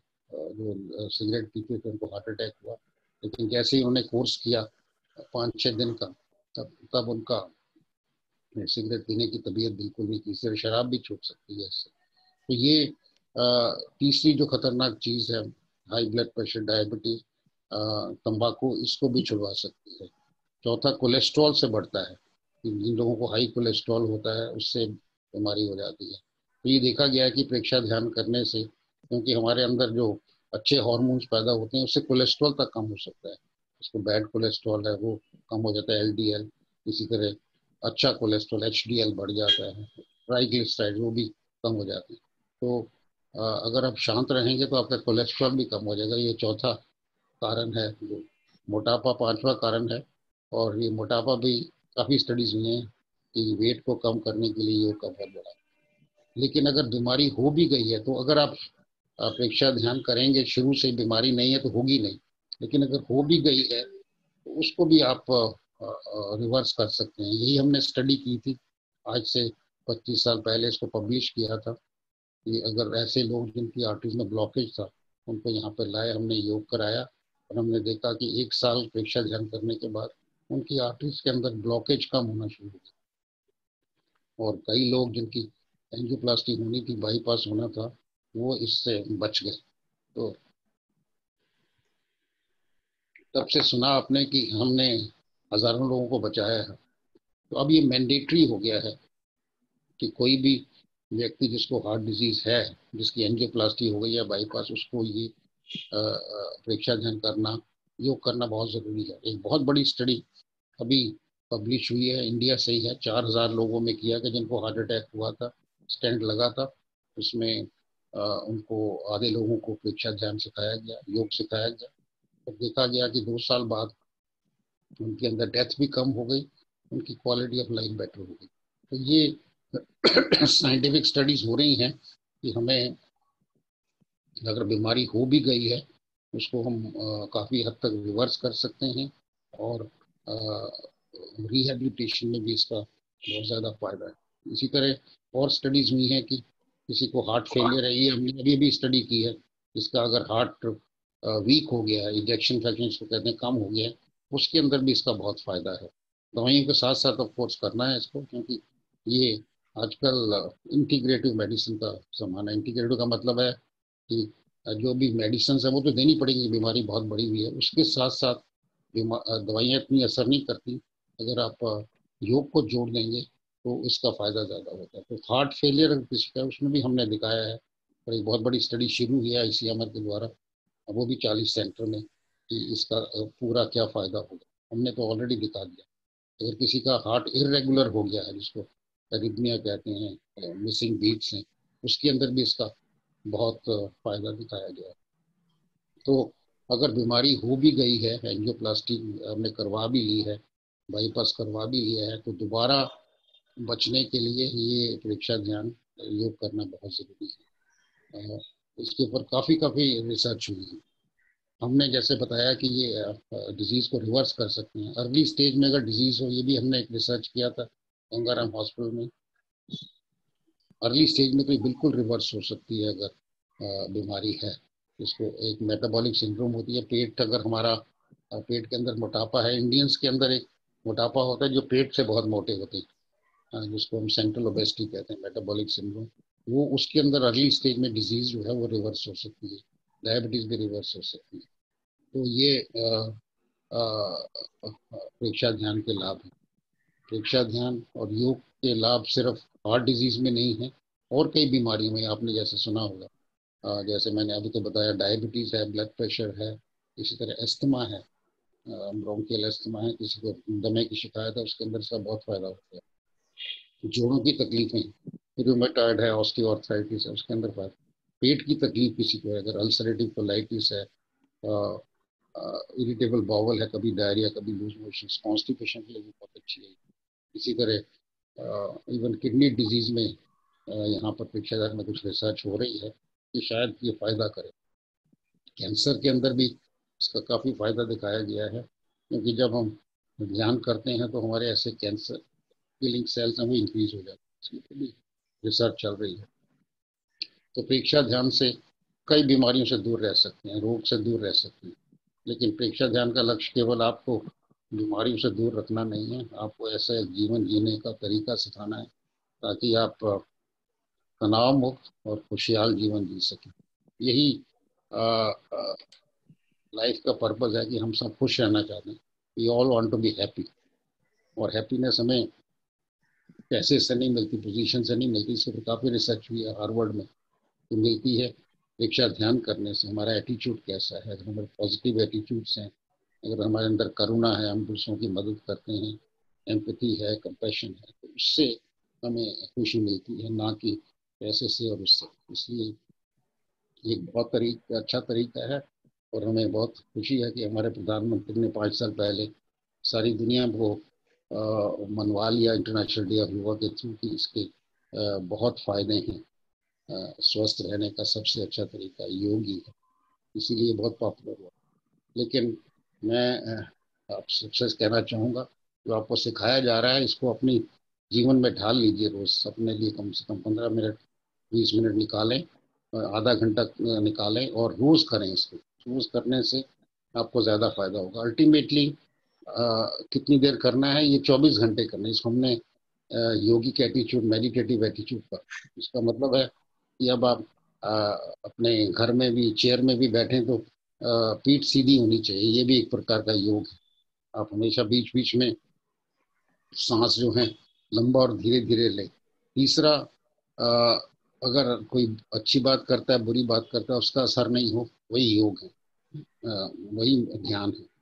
जो सिगरेट पीते थे उनको हार्ट अटैक हुआ, लेकिन जैसे ही उन्होंने कोर्स किया पाँच छः दिन का, तब तब उनका सिगरेट पीने की तबीयत बिल्कुल नहीं थी। सिर्फ शराब भी छूट सकती है इससे। तो ये आ, तीसरी जो खतरनाक चीज़ है, हाई ब्लड प्रेशर, डायबिटीज, तंबाकू, इसको भी छुड़वा सकती है। चौथा, कोलेस्ट्रॉल से बढ़ता है, जिन लोगों को हाई कोलेस्ट्रॉल होता है उससे बीमारी हो जाती है। तो ये देखा गया है कि प्रेक्षा ध्यान करने से, क्योंकि हमारे अंदर जो अच्छे हार्मोन्स पैदा होते हैं उससे कोलेस्ट्रॉल तक कम हो सकता है। उसको बैड कोलेस्ट्रॉल है वो कम हो जाता है, एल डी एल। इसी तरह अच्छा कोलेस्ट्रॉल, एच डी एल बढ़ जाता है, ट्राइग्लिसराइड वो भी कम हो जाते हैं। तो अगर आप शांत रहेंगे तो आपका कोलेस्ट्रॉल भी कम हो जाएगा। ये चौथा कारण है। जो मोटापा पांचवा कारण है, और ये मोटापा भी काफ़ी स्टडीज हुई हैं कि वेट को कम करने के लिए योग का बहुत बड़ा। लेकिन अगर बीमारी हो भी गई है तो अगर आप प्रेक्षा ध्यान करेंगे, शुरू से बीमारी नहीं है तो होगी नहीं, लेकिन अगर हो भी गई है तो उसको भी आप रिवर्स कर सकते हैं। यही हमने स्टडी की थी आज से पच्चीस साल पहले, इसको पब्लिश किया था कि अगर ऐसे लोग जिनकी आर्टरीज में ब्लॉकेज था उनको यहाँ पर लाए, हमने योग कराया, और हमने देखा कि एक साल प्रेक्षा ध्यान करने के बाद उनकी आर्टरीज के अंदर ब्लॉकेज कम होना शुरू हो गया, और कई लोग जिनकी एंजियोप्लास्टी होनी थी, बाईपास होना था, वो इससे बच गए। तो तब से सुना आपने कि हमने हजारों लोगों को बचाया है। तो अब ये मैंडेटरी हो गया है कि कोई भी व्यक्ति जिसको हार्ट डिजीज है, जिसकी एंजियोप्लास्टी हो गई है, बाईपास, उसको ये प्रेक्षा ध्यान करना, योग करना बहुत ज़रूरी है। एक बहुत बड़ी स्टडी अभी पब्लिश हुई है, इंडिया से ही है, चार हजार लोगों में किया कि जिनको हार्ट अटैक हुआ था, स्टेंट लगा था, उसमें आ, उनको आधे लोगों को प्रेक्षा ध्यान सिखाया गया, योग सिखाया गया, तो देखा गया कि दो साल बाद उनके अंदर डेथ भी कम हो गई, उनकी क्वालिटी ऑफ लाइफ बेटर हो गई। तो ये साइंटिफिक स्टडीज हो रही हैं कि हमें अगर बीमारी हो भी गई है उसको हम काफ़ी हद तक रिवर्स कर सकते हैं, और रिहेबिलिटेशन में भी इसका बहुत ज़्यादा फायदा है। इसी तरह और स्टडीज हुई हैं कि किसी को हार्ट फेलियर है, ये हमने अभी भी स्टडी की है, इसका अगर हार्ट वीक हो गया है, इंजेक्शन फ्रैक्शन इसको कहते हैं, कम हो गया है, उसके अंदर भी इसका बहुत फ़ायदा है। दवाइयों के साथ साथ ऑफ कोर्स करना है इसको, क्योंकि ये आजकल इंटीग्रेटिव मेडिसिन का ज़माना है। इंटीग्रेटिव का मतलब है कि जो भी मेडिसिन है वो तो देनी पड़ेगी, बीमारी बहुत बड़ी हुई है, उसके साथ साथ दवाइयाँ इतनी असर नहीं करती। अगर आप योग को जोड़ देंगे तो इसका फ़ायदा ज़्यादा होता है। तो हार्ट फेलियर किसी का, उसमें भी हमने दिखाया है, और एक बहुत बड़ी स्टडी शुरू हुई है आई सी एम आर के द्वारा, वो भी चालीस सेंटर में, कि इसका पूरा क्या फ़ायदा होगा, हमने तो ऑलरेडी दिखा दिया। अगर किसी का हार्ट इरेगुलर हो गया है, जिसको एरिथमिया कहते हैं, मिसिंग बीट्स हैं, उसके अंदर भी इसका बहुत फायदा दिखाया गया है। तो अगर बीमारी हो भी गई है, एंजियोप्लास्टी हमने करवा भी ली है, बाईपास करवा भी लिया है, तो दोबारा बचने के लिए ये प्रेक्षा ध्यान योग करना बहुत ज़रूरी है। इसके ऊपर काफ़ी काफ़ी रिसर्च हुई है। हमने जैसे बताया कि ये डिजीज को रिवर्स कर सकते हैं। अर्ली स्टेज में अगर डिजीज हो, ये भी हमने एक रिसर्च किया था गंगाराम हॉस्पिटल में, अर्ली स्टेज में तो बिल्कुल रिवर्स हो सकती है अगर बीमारी है। इसको एक मेटाबॉलिक सिंड्रोम होती है, पेट अगर हमारा पेट के अंदर मोटापा है, इंडियंस के अंदर एक मोटापा होता है जो पेट से बहुत मोटे होते हैं, जिसको हम सेंट्रल ओबेसिटी कहते हैं, मेटाबॉलिक सिंड्रोम, वो उसके अंदर अर्ली स्टेज में डिजीज जो है वो रिवर्स हो सकती है, डायबिटीज भी रिवर्स हो सकती है। तो ये प्रेक्षा ध्यान के लाभ हैं। प्रेक्षा ध्यान और योग के लाभ सिर्फ हार्ट डिजीज में नहीं है, और कई बीमारियों में आपने जैसे सुना होगा, जैसे मैंने अभी तो बताया, डायबिटीज है, ब्लड प्रेशर है, इसी तरह एस्थमा है, ब्रोंकियल एस्थमा है, किसी को दमे की शिकायत है, उसके अंदर इसका बहुत फायदा होता है। जोड़ों की तकलीफें, रूमेटॉइड है, ऑस्टियोआर्थराइटिस है, उसके अंदर फायदा। पेट की तकलीफ किसी को है, अगर अल्सरेटिव कोलाइटिस है, इरिटेबल बाउल है, कभी डायरिया, कभी लूज मोशन, कॉन्स्टिपेशन के लिए भी बहुत अच्छी है। इसी तरह इवन किडनी डिजीज में यहाँ पर प्रेक्षाधार में कुछ रिसर्च हो रही है कि शायद ये फायदा करे। कैंसर के अंदर भी इसका काफ़ी फायदा दिखाया गया है, क्योंकि जब हम ध्यान करते हैं तो हमारे ऐसे कैंसर किलिंग सेल्स हैं वो इंक्रीज हो जाते हैं, इसमें भी रिसर्च चल रही है। तो प्रेक्षा ध्यान से कई बीमारियों से दूर रह सकते हैं, रोग से दूर रह सकते हैं। लेकिन प्रेक्षा ध्यान का लक्ष्य केवल आपको बीमारियों से दूर रखना नहीं है, आपको ऐसा जीवन जीने का तरीका सिखाना है ताकि आप तनाव मुक्त और खुशहाल जीवन जी सकें। यही लाइफ का पर्पस है कि हम सब खुश रहना चाहते हैं। We all want to be happy, और हैप्पीनेस हमें पैसे से नहीं मिलती, पोजीशन से नहीं मिलती। इसके ऊपर काफ़ी रिसर्च हुई है हार्वर्ड में, तो मिलती है प्रेक्षा ध्यान करने से। हमारा एटीट्यूड कैसा है, अगर हमारे पॉजिटिव एटीट्यूड्स हैं, अगर हमारे अंदर करुणा है, हम दूसरों की मदद करते हैं, एम्पैथी है, कंपैशन है, तो उससे हमें खुशी मिलती है, ना कि पैसे से और उससे। इसलिए एक बहुत तरीका अच्छा तरीका है, और हमें बहुत खुशी है कि हमारे प्रधानमंत्री ने पाँच साल पहले सारी दुनिया को मनवा लिया इंटरनेशनल डे ऑफ योगा के थ्रू कि इसके आ, बहुत फ़ायदे हैं। स्वस्थ रहने का सबसे अच्छा तरीका योग ही है, इसीलिए बहुत पॉपुलर हुआ। लेकिन मैं आप सबसे कहना चाहूँगा, जो आपको सिखाया जा रहा है इसको अपनी जीवन में ढाल लीजिए। रोज़ अपने लिए कम से कम पंद्रह मिनट बीस मिनट निकालें, आधा घंटा निकालें, और रोज़ करें इसको। रोज़ करने से आपको ज़्यादा फ़ायदा होगा। अल्टीमेटली कितनी देर करना है, ये चौबीस घंटे करना है। इसको हमने योगिक एटीट्यूड, मेडिटेटिव एटीट्यूड का, इसका मतलब है कि अब आप आ, अपने घर में भी चेयर में भी बैठें तो आ, पीठ सीधी होनी चाहिए, ये भी एक प्रकार का योग है। आप हमेशा बीच बीच में सांस जो है लंबा और धीरे धीरे लें। तीसरा, आ, अगर कोई अच्छी बात करता है, बुरी बात करता है, उसका असर नहीं हो, वही योग है, आ, वही ध्यान है।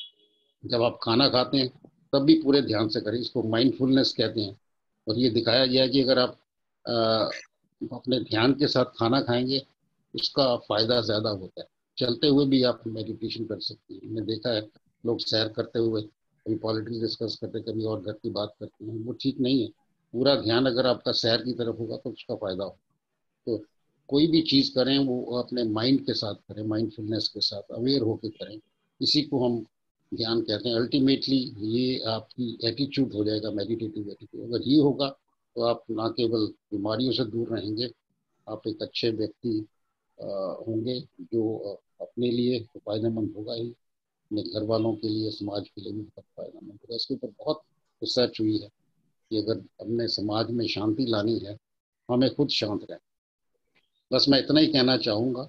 जब आप खाना खाते हैं तब भी पूरे ध्यान से करें, इसको माइंडफुलनेस कहते हैं। और ये दिखाया गया है कि अगर आप आ, अपने ध्यान के साथ खाना खाएंगे उसका फायदा ज़्यादा होता है। चलते हुए भी आप मेडिटेशन कर सकते हैं। मैंने देखा है लोग सैर करते हुए कभी पॉलिटिक्स डिस्कस करते, कभी और घर की बात करते हैं, वो ठीक नहीं है। पूरा ध्यान अगर आपका सैर की तरफ होगा तो उसका फायदा हो। तो कोई भी चीज़ करें वो अपने माइंड के साथ करें, माइंडफुलनेस के साथ अवेयर होकर करें, इसी को हम ध्यान कहते हैं। अल्टीमेटली ये आपकी एटीट्यूड हो जाएगा, मेडिटेटिव एटीट्यूड। अगर ये होगा तो आप ना केवल बीमारियों से दूर रहेंगे, आप एक अच्छे व्यक्ति होंगे जो अपने लिए तो फायदेमंद होगा ही, अपने घर वालों के लिए, समाज के लिए भी बहुत फायदेमंद होगा। इसके ऊपर बहुत रिसर्च हुई है कि अगर अपने समाज में शांति लानी है, हमें खुद शांत रहें। बस मैं इतना ही कहना चाहूँगा,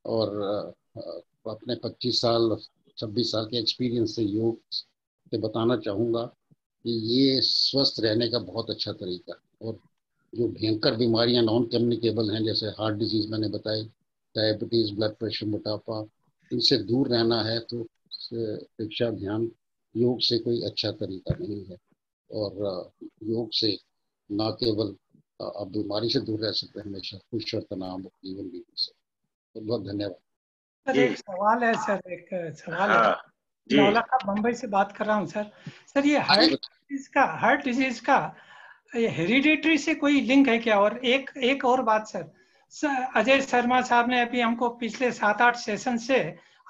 और अपने पच्चीस साल छब्बीस साल के एक्सपीरियंस से योग से बताना चाहूँगा कि ये स्वस्थ रहने का बहुत अच्छा तरीका है। और जो भयंकर बीमारियां नॉन कम्युनिकेबल हैं, जैसे हार्ट डिजीज मैंने बताई, डायबिटीज़, ब्लड प्रेशर, मोटापा, इनसे दूर रहना है तो प्रेक्षा ध्यान योग से कोई अच्छा तरीका नहीं है। और योग से न केवल आप बीमारी से दूर रह सकते हैं, हमेशा खुश और तनाव जीवन जीने से। बहुत बहुत धन्यवाद। सर एक सवाल है सर, एक सवाल हाँ, है। नौला का बम्बई से बात कर रहा हूँ सर। सर ये हार्ट डिजीज का हार्ट डिजीज का ये हेरिडेटरी से कोई लिंक है क्या? और एक एक और बात सर, सर अजय शर्मा साहब ने अभी हमको पिछले सात आठ सेशन से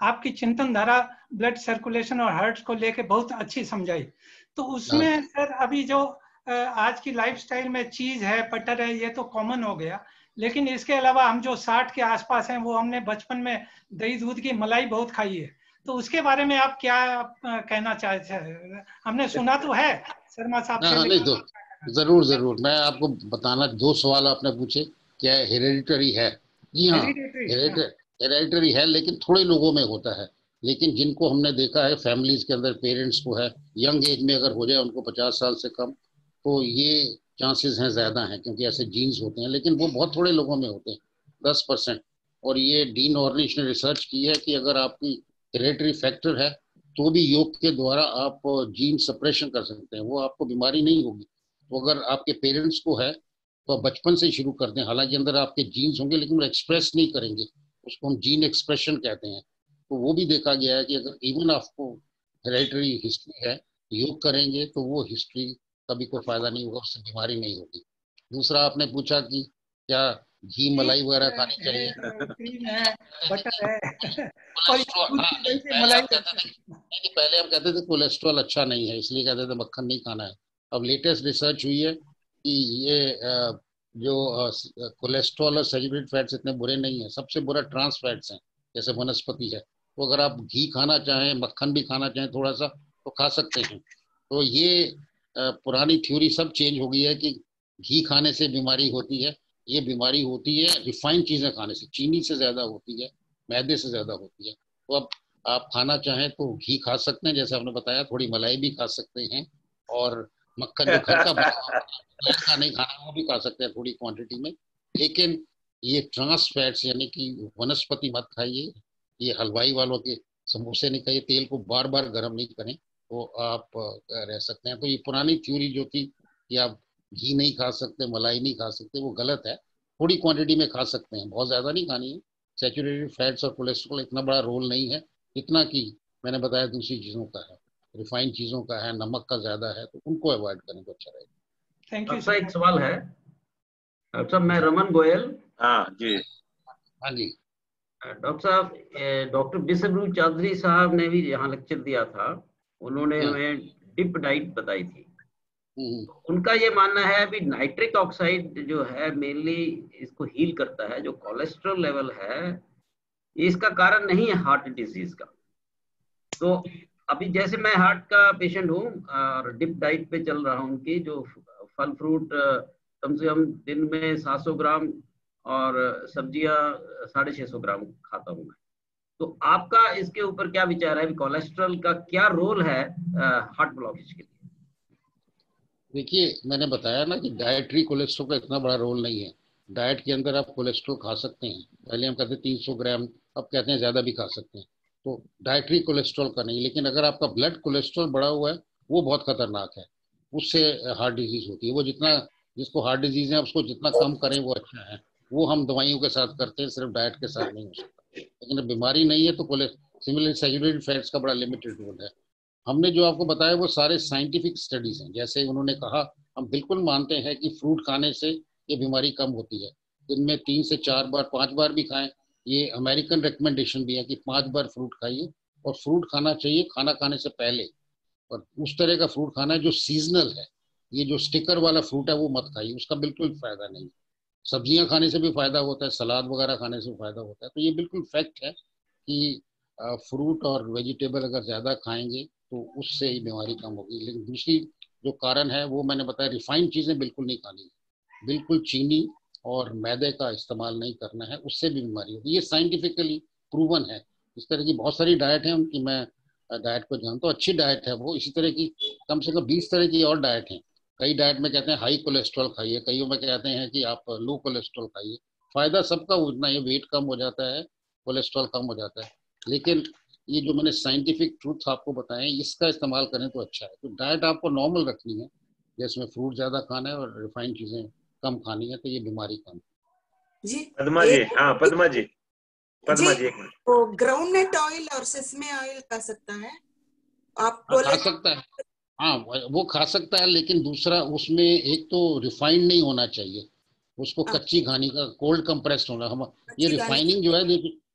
आपकी चिंतन धारा ब्लड सर्कुलेशन और हार्ट को लेके बहुत अच्छी समझाई। तो उसमें सर अभी जो आज की लाइफस्टाइल में चीज है, बटर है, ये तो कॉमन हो गया, लेकिन इसके अलावा हम जो साठ के आसपास हैं वो हमने बचपन में दही दूध की मलाई बहुत खाई है, तो उसके बारे में आप क्या कहना चाहते हैं? हमने सुना तो है शर्मा साहब से, नहीं तो जरूर जरूर मैं आपको बताना, दो सवाल आपने पूछे, क्या हेरेडिटरी है? जी हाँ, हेरेडिटरी है, लेकिन थोड़े लोगों में होता है। लेकिन जिनको हमने देखा है फैमिलीज के अंदर, पेरेंट्स को है, यंग एज में अगर हो जाए उनको पचास साल से कम, तो ये चांसेस हैं, ज्यादा हैं, क्योंकि ऐसे जीन्स होते हैं, लेकिन वो बहुत थोड़े लोगों में होते हैं, दस परसेंट। और ये डीन ऑर्निश ने रिसर्च की है कि अगर आपकी हेरेडिटरी फैक्टर है तो भी योग के द्वारा आप जीन सप्रेशन कर सकते हैं, वो आपको बीमारी नहीं होगी। तो अगर आपके पेरेंट्स को है तो आप बचपन से ही शुरू कर दें, हालांकि अंदर आपके जीन्स होंगे लेकिन वो एक्सप्रेस नहीं करेंगे, उसको हम जीन एक्सप्रेशन कहते हैं। तो वो भी देखा गया है कि अगर इवन आपको हेरेडिटरी हिस्ट्री है, योग करेंगे तो वो हिस्ट्री कभी कोई फायदा नहीं होगा, उससे बीमारी नहीं होगी। दूसरा आपने पूछा कि क्या घी मलाई वगैरह खानी चाहिए, क्रीम है, बटर है कोलेस्ट्रॉल। हाँ, नहीं, पहले हम कहते थे नहीं पहले हम कहते थे कोलेस्ट्रॉल अच्छा नहीं है, इसलिए कहते थे मक्खन नहीं खाना है। अब लेटेस्ट रिसर्च हुई है कि ये जो कोलेस्ट्रॉल और सैचुरेटेड फैट्स इतने बुरे नहीं है, सबसे बुरा ट्रांस फैट्स हैं, जैसे वनस्पति है। तो अगर आप घी खाना चाहें, मक्खन भी खाना चाहें थोड़ा सा, तो खा सकते हैं। तो ये पुरानी थ्योरी सब चेंज हो गई है कि घी खाने से बीमारी होती है। ये बीमारी होती है रिफाइंड चीजें खाने से, चीनी से ज्यादा होती है, मैदे से ज्यादा होती है। तो अब आप खाना चाहें तो घी खा सकते हैं, जैसे आपने बताया, थोड़ी मलाई भी खा सकते हैं, और मक्खन जो घर का बना हुआ का नहीं खाना वो भी खा सकते हैं थोड़ी क्वांटिटी में। लेकिन ये ट्रांस फैट्स यानी कि वनस्पति मत खाइए, ये हलवाई वालों के समोसे नहीं खाइए, तेल को बार बार गर्म नहीं करें, तो आप रह सकते हैं। तो ये पुरानी थ्योरी जो थी कि आप घी नहीं खा सकते, मलाई नहीं खा सकते, वो गलत है। थोड़ी क्वांटिटी में खा सकते हैं, बहुत ज्यादा नहीं खानी है। सैचुरेटेड फैट्स और कोलेस्ट्रॉल इतना बड़ा रोल नहीं है जितना कि मैंने बताया दूसरी चीजों का है, रिफाइंड चीजों का है, नमक का ज्यादा है, तो उनको अवॉइड करें तो अच्छा रहेगा। Thank you sir. एक सवाल है डॉक्टर साहब, मैं रमन गोयल। हाँ जी। हाँ जी डॉक्टर साहब, डॉक्टर बिशबरू चौधरी साहब ने भी यहाँ लेक्चर दिया था, उन्होंने हमें डिप डाइट बताई थी। उनका ये मानना है अभी नाइट्रिक ऑक्साइड जो है मेनली इसको हील करता है, जो कोलेस्ट्रॉल लेवल है इसका कारण नहीं है हार्ट डिजीज का। तो अभी जैसे मैं हार्ट का पेशेंट हूँ और डिप डाइट पे चल रहा हूँ कि जो फल फ्रूट कम से कम दिन में सात सौ ग्राम और सब्जियां साढ़े छह सौ ग्राम खाता हूँ मैं। तो आपका इसके ऊपर क्या विचार है, कोलेस्ट्रॉल का क्या रोल है हार्ट ब्लॉकेज के लिए? देखिए, मैंने बताया ना कि डाइटरी कोलेस्ट्रॉल का इतना बड़ा रोल नहीं है। डाइट के अंदर आप कोलेस्ट्रॉल खा सकते हैं, पहले हम कहते तीन सौ ग्राम, अब कहते हैं ज्यादा भी खा सकते हैं, तो डाइटरी कोलेस्ट्रॉल का नहीं। लेकिन अगर आपका ब्लड कोलेस्ट्रॉल बढ़ा हुआ है वो बहुत खतरनाक है, उससे हार्ट डिजीज होती है। वो जितना, जिसको हार्ट डिजीज है उसको जितना कम करें वो अच्छा है। वो हम दवाइयों के साथ करते हैं, सिर्फ डाइट के साथ नहीं हो सकता। लेकिन अब बीमारी नहीं है तो सिमिलर सैचुरेटेड फैट्स का बड़ा लिमिटेड रोल है। हमने जो आपको बताया वो सारे साइंटिफिक स्टडीज हैं। जैसे उन्होंने कहा, हम बिल्कुल मानते हैं कि फ्रूट खाने से ये बीमारी कम होती है। दिन में तीन से चार बार, पांच बार भी खाएं, ये अमेरिकन रिकमेंडेशन भी है कि पांच बार फ्रूट खाइए। और फ्रूट खाना चाहिए खाना खाने से पहले, और उस तरह का फ्रूट खाना है जो सीजनल है। ये जो स्टिकर वाला फ्रूट है वो मत खाइए, उसका बिल्कुल फायदा नहीं। सब्जियां खाने से भी फायदा होता है, सलाद वगैरह खाने से फायदा होता है। तो ये बिल्कुल फैक्ट है कि फ्रूट और वेजिटेबल अगर ज्यादा खाएंगे तो उससे ही बीमारी कम होगी। लेकिन दूसरी जो कारण है वो मैंने बताया, रिफाइंड चीजें बिल्कुल नहीं खानी है, बिल्कुल चीनी और मैदे का इस्तेमाल नहीं करना है, उससे भी बीमारी होगी। ये साइंटिफिकली प्रूवन है। इस तरह की बहुत सारी डाइट है उनकी, मैं डाइट को जानता हूँ, अच्छी डाइट है वो। इसी तरह की कम से कम बीस तरह की और डाइट है। कई डाइट में कहते हैं हाई कोलेस्ट्रॉल खाइए, कईयों में कहते हैं कि आप लो कोलेस्ट्रॉल खाइए। फायदा सबका उतना ही, वेट कम हो जाता है, कोलेस्ट्रॉल कम हो जाता है। लेकिन ये जो मैंने साइंटिफिक ट्रूथ आपको बताए इसका इस्तेमाल करें तो अच्छा है। तो डाइट आपको नॉर्मल रखनी है, जिसमें फ्रूट ज्यादा खाना है और रिफाइंड चीजें कम खानी है, तो ये बीमारी कम जी। पद्मा जी, हाँ पद्मा जी, पद्मा जी एक मिनट। तो ग्राउंडनट ऑयल और सेसमे ऑयल खा सकता है आप? हाँ, खा सकता है, हाँ वो खा सकता है। लेकिन दूसरा उसमें एक तो रिफाइंड नहीं होना चाहिए, उसको कच्ची खानी का, कोल्ड कंप्रेस्ड होना। हम ये रिफाइनिंग जो है,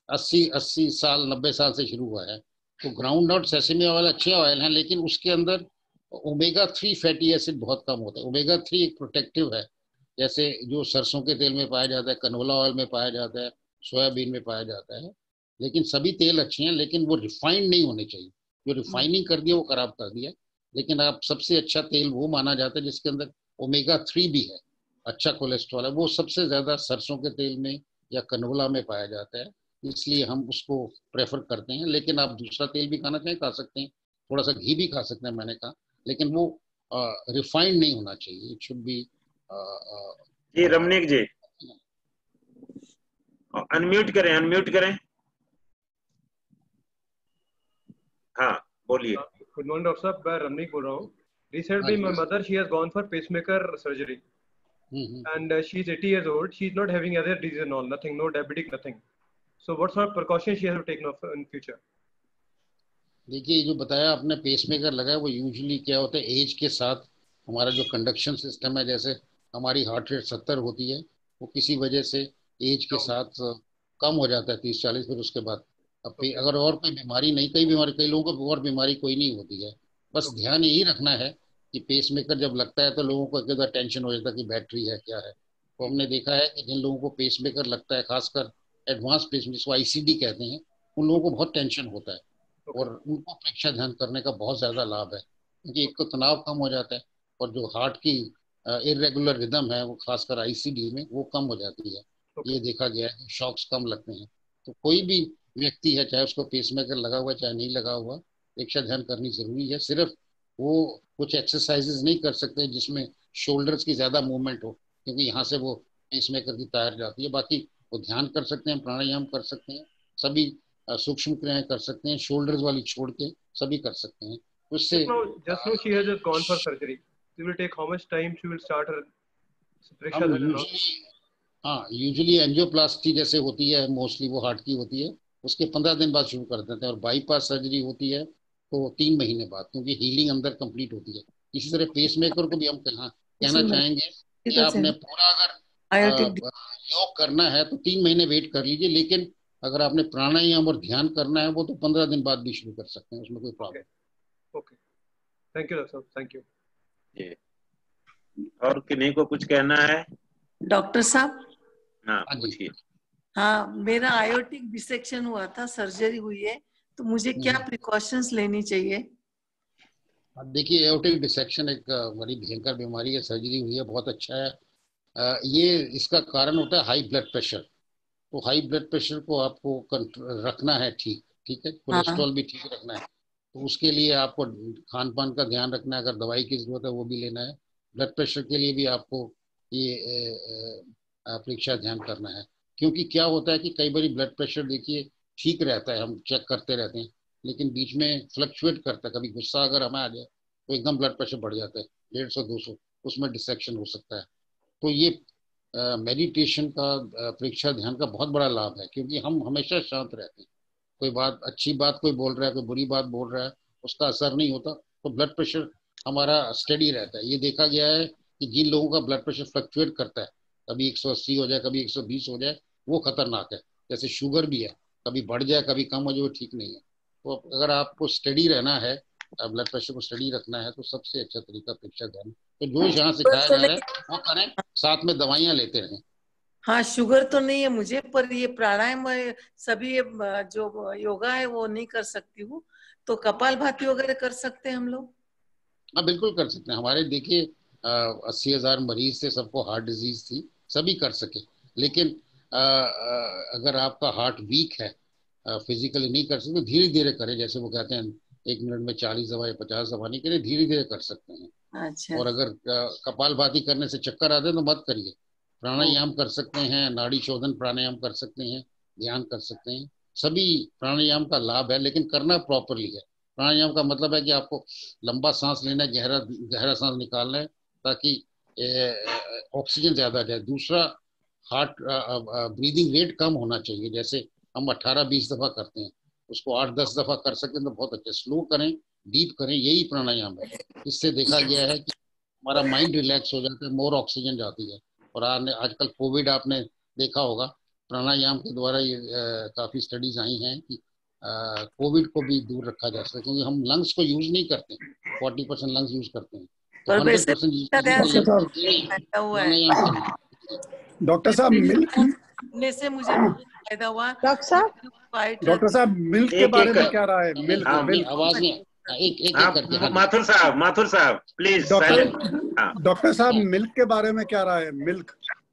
अस्सी अस्सी साल नब्बे साल से शुरू हुआ है। तो ग्राउंड नट सेसमी ऑयल अच्छे ऑयल हैं, लेकिन उसके अंदर ओमेगा थ्री फैटी एसिड बहुत कम होता है। ओमेगा थ्री एक प्रोटेक्टिव है, जैसे जो सरसों के तेल में पाया जाता है, कनोला ऑयल में पाया जाता है, सोयाबीन में पाया जाता है। लेकिन सभी तेल अच्छे हैं, लेकिन वो रिफाइंड नहीं होने चाहिए। जो रिफाइनिंग कर दिया वो खराब कर दिया। लेकिन आप सबसे अच्छा तेल वो माना जाता है जिसके अंदर ओमेगा थ्री भी है, अच्छा कोलेस्ट्रॉल है, वो सबसे ज्यादा सरसों के तेल में या कनोला में पाया जाता है, इसलिए हम उसको प्रेफर करते हैं। लेकिन आप दूसरा तेल भी खाना चाहें खा सकते हैं, थोड़ा सा घी भी खा सकते हैं मैंने कहा, लेकिन वो रिफाइंड नहीं होना चाहिए। It should be. जी रमनीक जी अनम्यूट करें, अनम्यूट करें। हाँ बोलिए। गुड मॉर्निंग डॉक्टर साहब, मैं रमनीक बोल रहा हूँ। Recently my mother she has gone for pacemaker surgery and uh, she is eighty years old. She is not having other disease and all, nothing, no diabetic, nothing. So what sort of precautions she has to take in future? देखिए जो बताया आपने pacemaker लगाया, वो usually क्या होता है, as के साथ हमारा जो कंडक्शन सिस्टम है, जैसे हमारी हार्ट रेट सत्तर होती है, वो किसी वजह से एज के साथ कम हो जाता है तीस चालीस, फिर उसके बाद अब okay. अगर और कोई बीमारी नहीं, कई बीमारी, कई लोगों को और बीमारी कोई नहीं होती है। बस okay. ध्यान यही रखना है कि पेसमेकर जब लगता है तो लोगों को एकदम टेंशन हो जाता है कि बैटरी है क्या है। तो हमने देखा है कि जिन लोगों को पेसमेकर लगता है, खासकर एडवांस पेसमेकर जिसको आईसीडी कहते हैं, उन लोगों को बहुत टेंशन होता है okay. और उनको प्रेक्षा ध्यान करने का बहुत ज्यादा लाभ है, क्योंकि एक तो तनाव कम हो जाता है और जो हार्ट की इरेगुलर रिदम है वो खासकर आईसीडी में वो कम हो जाती है। okay. ये देखा गया है, शॉक्स कम लगते हैं। तो कोई भी व्यक्ति है, चाहे उसको पेसमेकर लगा हुआ चाहे नहीं लगा हुआ, प्रेक्षा ध्यान करनी जरूरी है। सिर्फ वो कुछ एक्सरसाइजेज नहीं कर सकते जिसमें शोल्डर्स की ज्यादा मूवमेंट हो, क्योंकि यहाँ से वो पेसमेकर की तार जाती है। बाकी वो ध्यान कर सकते हैं, प्राणायाम कर सकते हैं, सभी सूक्ष्म क्रियाएं कर सकते हैं, शोल्डर्स वाली छोड़ के सभी कर सकते हैं। उससे just now she has just gone for surgery. It will take how much time she will start her प्रेक्षा ध्यान? हाँ, यूजुअली एंजियोप्लास्टी जैसे होती है, मोस्टली वो हार्ट की होती है, उसके पंद्रह दिन बाद शुरू कर देते हैं। और बाईपास सर्जरी होती है तो तीन महीने बाद, क्योंकि हीलिंग अंदर कंप्लीट होती है। इसी तरह पेसमेकर को भी हम कहा कहना चाहेंगे कि आपने पूरा अगर योग करना है तो तीन महीने वेट कर लीजिए, लेकिन अगर आपने प्राणायाम और ध्यान करना है वो तो पंद्रह दिन बाद भी शुरू कर सकते हैं, उसमें कोई problem. Okay, thank you doctor, thank you. और किन्हीं को कुछ कहना है? डॉक्टर साहब हाँ पूछिए। हाँ, मेरा आयोटिक डिसेक्शन हुआ था, सर्जरी हुई है, तो मुझे क्या प्रिकॉशंस लेनी चाहिए? अब देखिए, एओर्टिक डिसेक्शन एक बड़ी भयंकर बीमारी है, सर्जरी हुई है, बहुत अच्छा है। ये इसका कारण होता है हाई ब्लड प्रेशर। तो हाई ब्लड प्रेशर को आपको रखना है ठीक, ठीक है, कोलेस्ट्रॉल भी ठीक रखना है। तो उसके लिए आपको खान पान का ध्यान रखना है, अगर दवाई की जरूरत है वो भी लेना है। ब्लड प्रेशर के लिए भी आपको ये परीक्षा ध्यान करना है, क्योंकि क्या होता है कि कई बार ब्लड प्रेशर देखिए ठीक रहता है, हम चेक करते रहते हैं, लेकिन बीच में फ्लक्चुएट करता है। कभी गुस्सा अगर हमें आ जाए तो एकदम ब्लड प्रेशर बढ़ जाता है डेढ़ सौ दो सौ, उसमें डिसेक्शन हो सकता है। तो ये मेडिटेशन का परीक्षा ध्यान का बहुत बड़ा लाभ है, क्योंकि हम हमेशा शांत रहते हैं। कोई बात अच्छी बात कोई बोल रहा है, कोई बुरी बात बोल रहा है, उसका असर नहीं होता, तो ब्लड प्रेशर हमारा स्टेडी रहता है। ये देखा गया है कि जिन लोगों का ब्लड प्रेशर फ्लक्चुएट करता है, कभी एक सौ अस्सी हो जाए, कभी एक सौ बीस हो जाए, वो खतरनाक है। जैसे शुगर भी है, कभी बढ़ जाए कभी कम हो जाए, वो ठीक नहीं है। तो अगर आपको स्टडी रहना है, ब्लड प्रेशर को स्टडी रखना है, तो सबसे अच्छा तरीका परीक्षा ध्यान। तो जो यहाँ सिखाया जा रहा है वो करें, साथ में दवाइयाँ लेते रहें। हाँ, शुगर तो नहीं है मुझे, पर ये प्राणायाम सभी जो योगा है वो नहीं कर सकती हूँ, तो कपालभाति वगैरह कर सकते हैं हम लोग? हाँ बिल्कुल कर सकते हैं। हमारे देखिए अस्सी हजार मरीज थे, सबको हार्ट डिजीज थी, सभी कर सके। लेकिन आ, आ, अगर आपका हार्ट वीक है, फिजिकली नहीं कर सकते, धीरे धीरे करें। जैसे वो कहते हैं एक मिनट में चालीस दफा या पचास दफा नहीं करें, धीरे धीरे कर सकते हैं। अच्छा। और अगर कपालभाति करने से चक्कर आते हैं तो मत करिए, प्राणायाम कर सकते हैं, नाड़ी शोधन प्राणायाम कर सकते हैं, ध्यान कर सकते हैं। सभी प्राणायाम का लाभ है, लेकिन करना प्रॉपरली है। प्राणायाम का मतलब है कि आपको लंबा सांस लेना है, गहरा गहरा सांस निकालना है, ताकि ऑक्सीजन ज्यादा जाए। दूसरा, हार्ट ब्रीदिंग रेट कम होना चाहिए। जैसे हम अठारह बीस दफा करते हैं, उसको आठ दस दफा कर सकते हैं तो बहुत अच्छा। स्लो करें, डीप करें, यही प्राणायाम है। इससे देखा गया है कि हमारा माइंड रिलैक्स हो जाता है, मोर ऑक्सीजन जाती है। और आजकल कोविड आपने देखा होगा प्राणायाम के द्वारा ये आ, काफी स्टडीज आई हैं कि कोविड को भी दूर रखा जा सकता है, क्योंकि हम लंग्स को यूज नहीं करते, फोर्टी परसेंट लंग्स यूज करते हैं, तो hundred percent use pranayam. Doctor साहब मिल्क ने से मुझे फायदा हुआ। डॉक्टर साहब डॉक्टर साहब मिल्क के बारे में क्या राय है? मिल्क मिल्क आवाज में एक एक करके माथुर साहब माथुर साहब प्लीज। डॉक्टर डॉक्टर साहब मिल्क के बारे में क्या राय है? मिल्क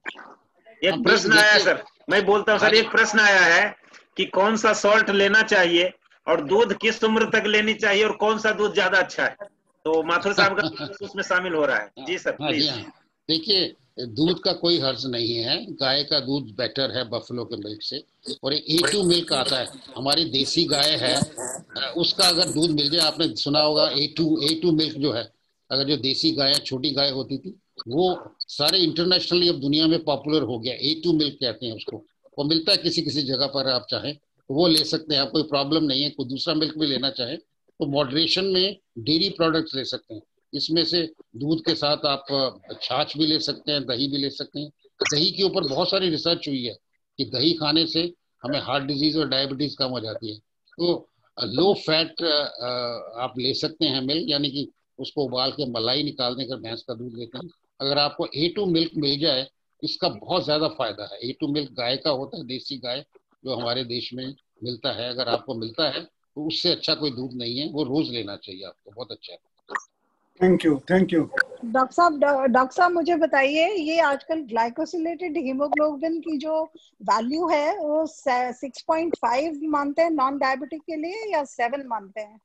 एक प्रश्न आया सर, मैं बोलता हूँ सर, एक प्रश्न आया है कि कौन सा सॉल्ट लेना चाहिए और दूध किस उम्र तक लेनी चाहिए और कौन सा दूध ज्यादा अच्छा है, तो माथुर साहब का उसमें शामिल हो रहा है। जी सर प्लीज। देखिए, दूध का कोई हर्ज नहीं है, गाय का दूध बेटर है बफलो के मिल्क से, और ए टू मिल्क आता है, हमारी देसी गाय है उसका अगर दूध मिल जाए, आपने सुना होगा A two A two milk जो है, अगर जो देसी गाय छोटी गाय होती थी वो सारे इंटरनेशनली अब दुनिया में पॉपुलर हो गया, ए टू मिल्क कहते हैं उसको, वो मिलता है किसी किसी जगह पर, आप चाहें तो वो ले सकते हैं, आप कोई प्रॉब्लम नहीं है। कोई दूसरा मिल्क भी लेना चाहे तो मॉडरेशन में डेयरी प्रोडक्ट्स ले सकते हैं, इसमें से दूध के साथ आप छाछ भी ले सकते हैं, दही भी ले सकते हैं। दही के ऊपर बहुत सारी रिसर्च हुई है कि दही खाने से हमें हार्ट डिजीज और डायबिटीज कम हो जाती है, तो लो फैट आप ले सकते हैं मिल्क, यानी कि उसको उबाल के मलाई निकालने कर भैंस का दूध लेते हैं। अगर आपको ए टू मिल्क मिल जाए, इसका बहुत ज्यादा फायदा है। ए टू मिल्क गाय का होता है, देसी गाय जो हमारे देश में मिलता है, अगर आपको मिलता है तो उससे अच्छा कोई दूध नहीं है, वो रोज लेना चाहिए आपको, बहुत अच्छा है। Thank you thank you doctor साहब डॉक्टर साहब मुझे बताइए, ये आजकल ग्लाइकोसिलेटेड हीमोग्लोबिन की जो वैल्यू है वो सिक्स पॉइंट फाइव मानते हैं नॉन डायबिटिक के लिए या सेवन मानते हैं?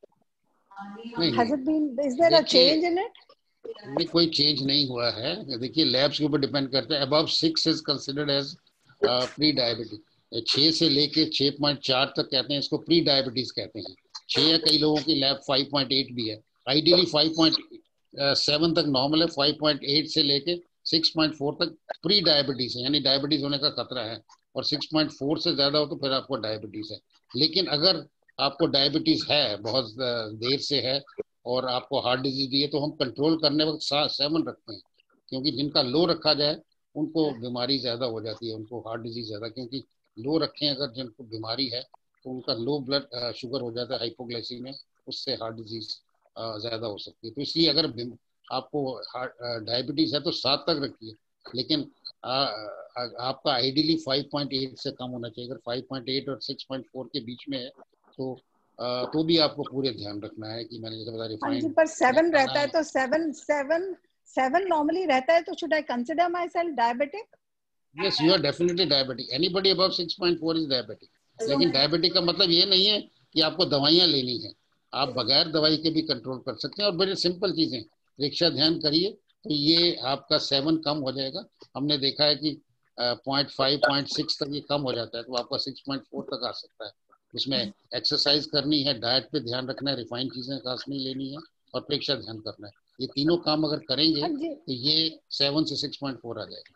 Has it been, is there a change in it? नहीं, कोई चेंज नहीं हुआ है। देखिए लैब्स के ऊपर डिपेंड करता है। Above six is considered as pre diabetic, छह से लेके छह पॉइंट चार तक कहते हैं, इसको प्री डायबिटीज कहते हैं। छह या कई लोगों की लैब फाइव पॉइंट एट भी है, आइडियली फाइव पॉइंट सेवन तक नॉर्मल है, फाइव पॉइंट एट से लेके सिक्स पॉइंट फोर तक प्री डायबिटीज है, यानी डायबिटीज होने का खतरा है, और सिक्स पॉइंट फोर से ज्यादा हो तो फिर आपको डायबिटीज है। लेकिन अगर आपको डायबिटीज है, बहुत देर से है और आपको हार्ट डिजीज भी है, तो हम कंट्रोल करने वक्त सेवन रखते हैं, क्योंकि जिनका लो रखा जाए उनको बीमारी ज्यादा हो जाती है, उनको हार्ट डिजीज ज्यादा, क्योंकि लो रखें अगर जिनको बीमारी है तो उनका लो ब्लड शुगर हो जाता है, हाइपोग्लाइसीमिया, उससे हार्ट डिजीज ज्यादा हो सकती है। तो इसलिए अगर आपको डायबिटीज है तो सात तक रखिए, लेकिन आ, आ, आपका आइडियली फाइव पॉइंट एट से कम होना चाहिए। अगर फाइव पॉइंट एट और सिक्स पॉइंट फोर के बीच में है तो आ, तो भी आपको पूरे ध्यान रखना है कि मैंने जैसे बता रिफाइंड पर सेवन रहता है, तो सेवन सेवन सेवन नॉर्मली रहता है, तो should I consider myself diabetic? Yes, you are definitely diabetic, anybody above six point four is diabetic. लेकिन डायबिटिक का मतलब ये नहीं है कि आपको दवाइयाँ लेनी है, आप बगैर दवाई के भी कंट्रोल कर सकते हैं, और बड़ी सिंपल चीजें, रिक्शा ध्यान करिए तो ये आपका सेवन कम हो जाएगा। हमने देखा है कि पॉइंट फाइव पॉइंट सिक्स तक ये कम हो जाता है, तो आपका सिक्स पॉइंट फोर तक आ सकता है। उसमें एक्सरसाइज करनी है, डाइट पे ध्यान रखना है, रिफाइंड चीजें खास नहीं लेनी है, और प्रेक्षर ध्यान करना है। ये तीनों काम अगर करेंगे तो ये सेवन से सिक्स पॉइंट फोर आ जाएगा।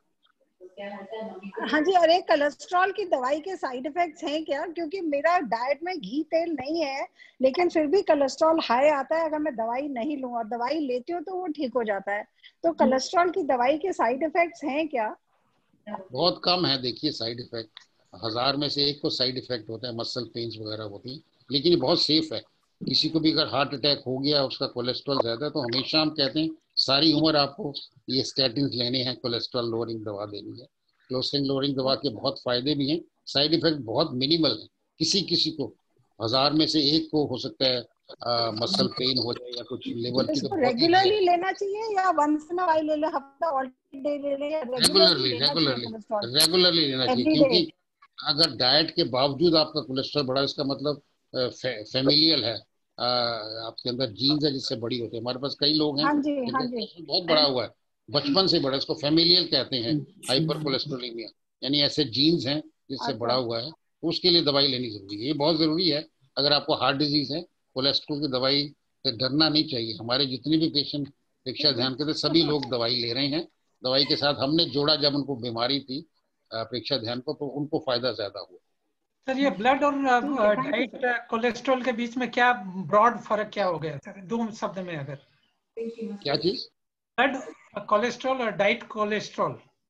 हाँ जी, अरे कोलेस्ट्रॉल की दवाई के साइड इफेक्ट्स हैं क्या? क्योंकि मेरा डाइट में घी तेल नहीं है, लेकिन फिर भी कोलेस्ट्रॉल हाई आता है अगर मैं दवाई नहीं लूं, और दवाई लेती हूँ तो वो ठीक हो जाता है। तो कोलेस्ट्रॉल की दवाई के साइड इफेक्ट्स हैं क्या? बहुत कम है। देखिए साइड इफेक्ट हजार में से एक को साइड इफेक्ट होता है, मसल पेन्स वगैरह होती है, लेकिन ये बहुत सेफ है। किसी को भी अगर हार्ट अटैक हो गया, उसका कोलेस्ट्रॉल ज्यादा है, तो हमेशा हम कहते हैं सारी उम्र आपको ये स्टैटिन लेने हैं, कोलेस्ट्रॉल लोअरिंग दवा देनी है। कोलेस्ट्रॉल लोअरिंग दवा के बहुत फायदे भी हैं, साइड इफेक्ट बहुत मिनिमल है। किसी किसी को हजार में से एक को हो सकता है आ, मसल पेन हो जाए या कुछ लेवल की, तो रेगुलरली लेना चाहिए या वंस इन अ व्हाइल ले ले, हफ्ता ऑल्टरनेट डे ले ले, या रेगुलरली रेगुलरली रेगुलरली लेना चाहिए। क्योंकि अगर डाइट के बावजूद आपका कोलेस्ट्रॉल बढ़ा, इसका मतलब फे, फेमिलियल है, आ, आपके अंदर जीन्स है जिससे बड़ी होती है। हमारे पास कई लोग हैं हाँ जी, हाँ जी, बहुत बड़ा हुआ है, बचपन से बड़ा, इसको फेमिलियल कहते हैं, हाइपर कोलेस्ट्रोलेमिया, यानी ऐसे जीन्स हैं जिससे बड़ा हुआ है, तो उसके लिए दवाई लेनी जरूरी है। ये बहुत जरूरी है। अगर आपको हार्ट डिजीज है, कोलेस्ट्रॉल की दवाई से डरना नहीं चाहिए। हमारे जितने भी पेशेंट शिक्षा ध्यान करते, सभी लोग दवाई ले रहे हैं। दवाई के साथ हमने जोड़ा जब उनको बीमारी थी प्रेक्षा ध्यान को, तो उनको फायदा ज्यादा हुआ। सर ये ब्लड और डाइट कोलेस्ट्रॉल के बीच में क्या ब्रॉड फर्क क्या हो गया सर, दो शब्द में अगर? क्या चीज? ब्लड कोलेस्ट्रॉल और डाइट कोलेस्ट्रॉल,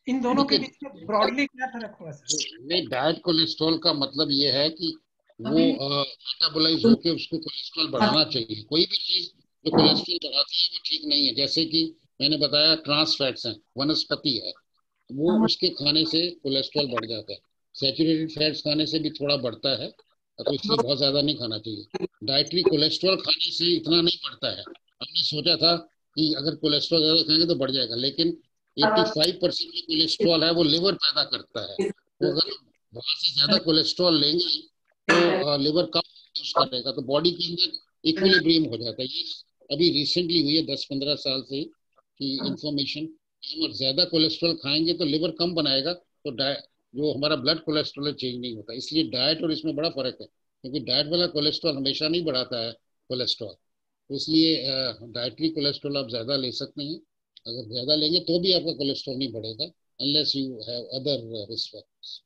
इन दोनों के बीच में ब्रॉडली क्या फर्क हुआ सर? नहीं, डाइट कोलेस्ट्रॉल का मतलब ये है कि वो मेटाबोलाइज होके उसको कोलेस्ट्रॉल बढ़ाना चाहिए। कोई भी चीज जो कोलेस्ट्रॉल बढ़ाती है वो ठीक नहीं है। जैसे कि मैंने बताया ट्रांस फैट्स हैं, वनस्पति है, वो उसके खाने से कोलेस्ट्रॉल बढ़ जाता है। सैचुरेटेड फैट्स खाने से भी थोड़ा बढ़ता है, तो इसलिए बहुत ज्यादा नहीं खाना चाहिए। डाइटरी कोलेस्ट्रॉल खाने से इतना नहीं बढ़ता है। हमने सोचा था कि अगर कोलेस्ट्रॉल ज्यादा खाएंगे तो बढ़ जाएगा, लेकिन पचासी परसेंट जो कोलेस्ट्रॉल है वो लिवर पैदा करता है। तो अगर वहां से ज्यादा कोलेस्ट्रॉल लेंगे तो लिवर कम यूज करेगा, तो बॉडी के अंदर इक्विलिब्रियम हो जाता है। ये अभी रिसेंटली हुई है दस पंद्रह साल से कि इंफॉर्मेशन, अगर ज्यादा कोलेस्ट्रॉल खाएंगे तो लिवर कम बनाएगा, तो जो हमारा ब्लड कोलेस्ट्रॉल चेंज नहीं होता। इसलिए डाइट और इसमें बड़ा फर्क है, क्योंकि डाइट वाला कोलेस्ट्रॉल हमेशा नहीं बढ़ाता है कोलेस्ट्रॉल। तो इसलिए डाइटरी कोलेस्ट्रॉल आप ज्यादा ले सकते हैं। अगर ज्यादा लेंगे तो भी आपका कोलेस्ट्रॉल नहीं बढ़ेगा, unless you have other risk factors.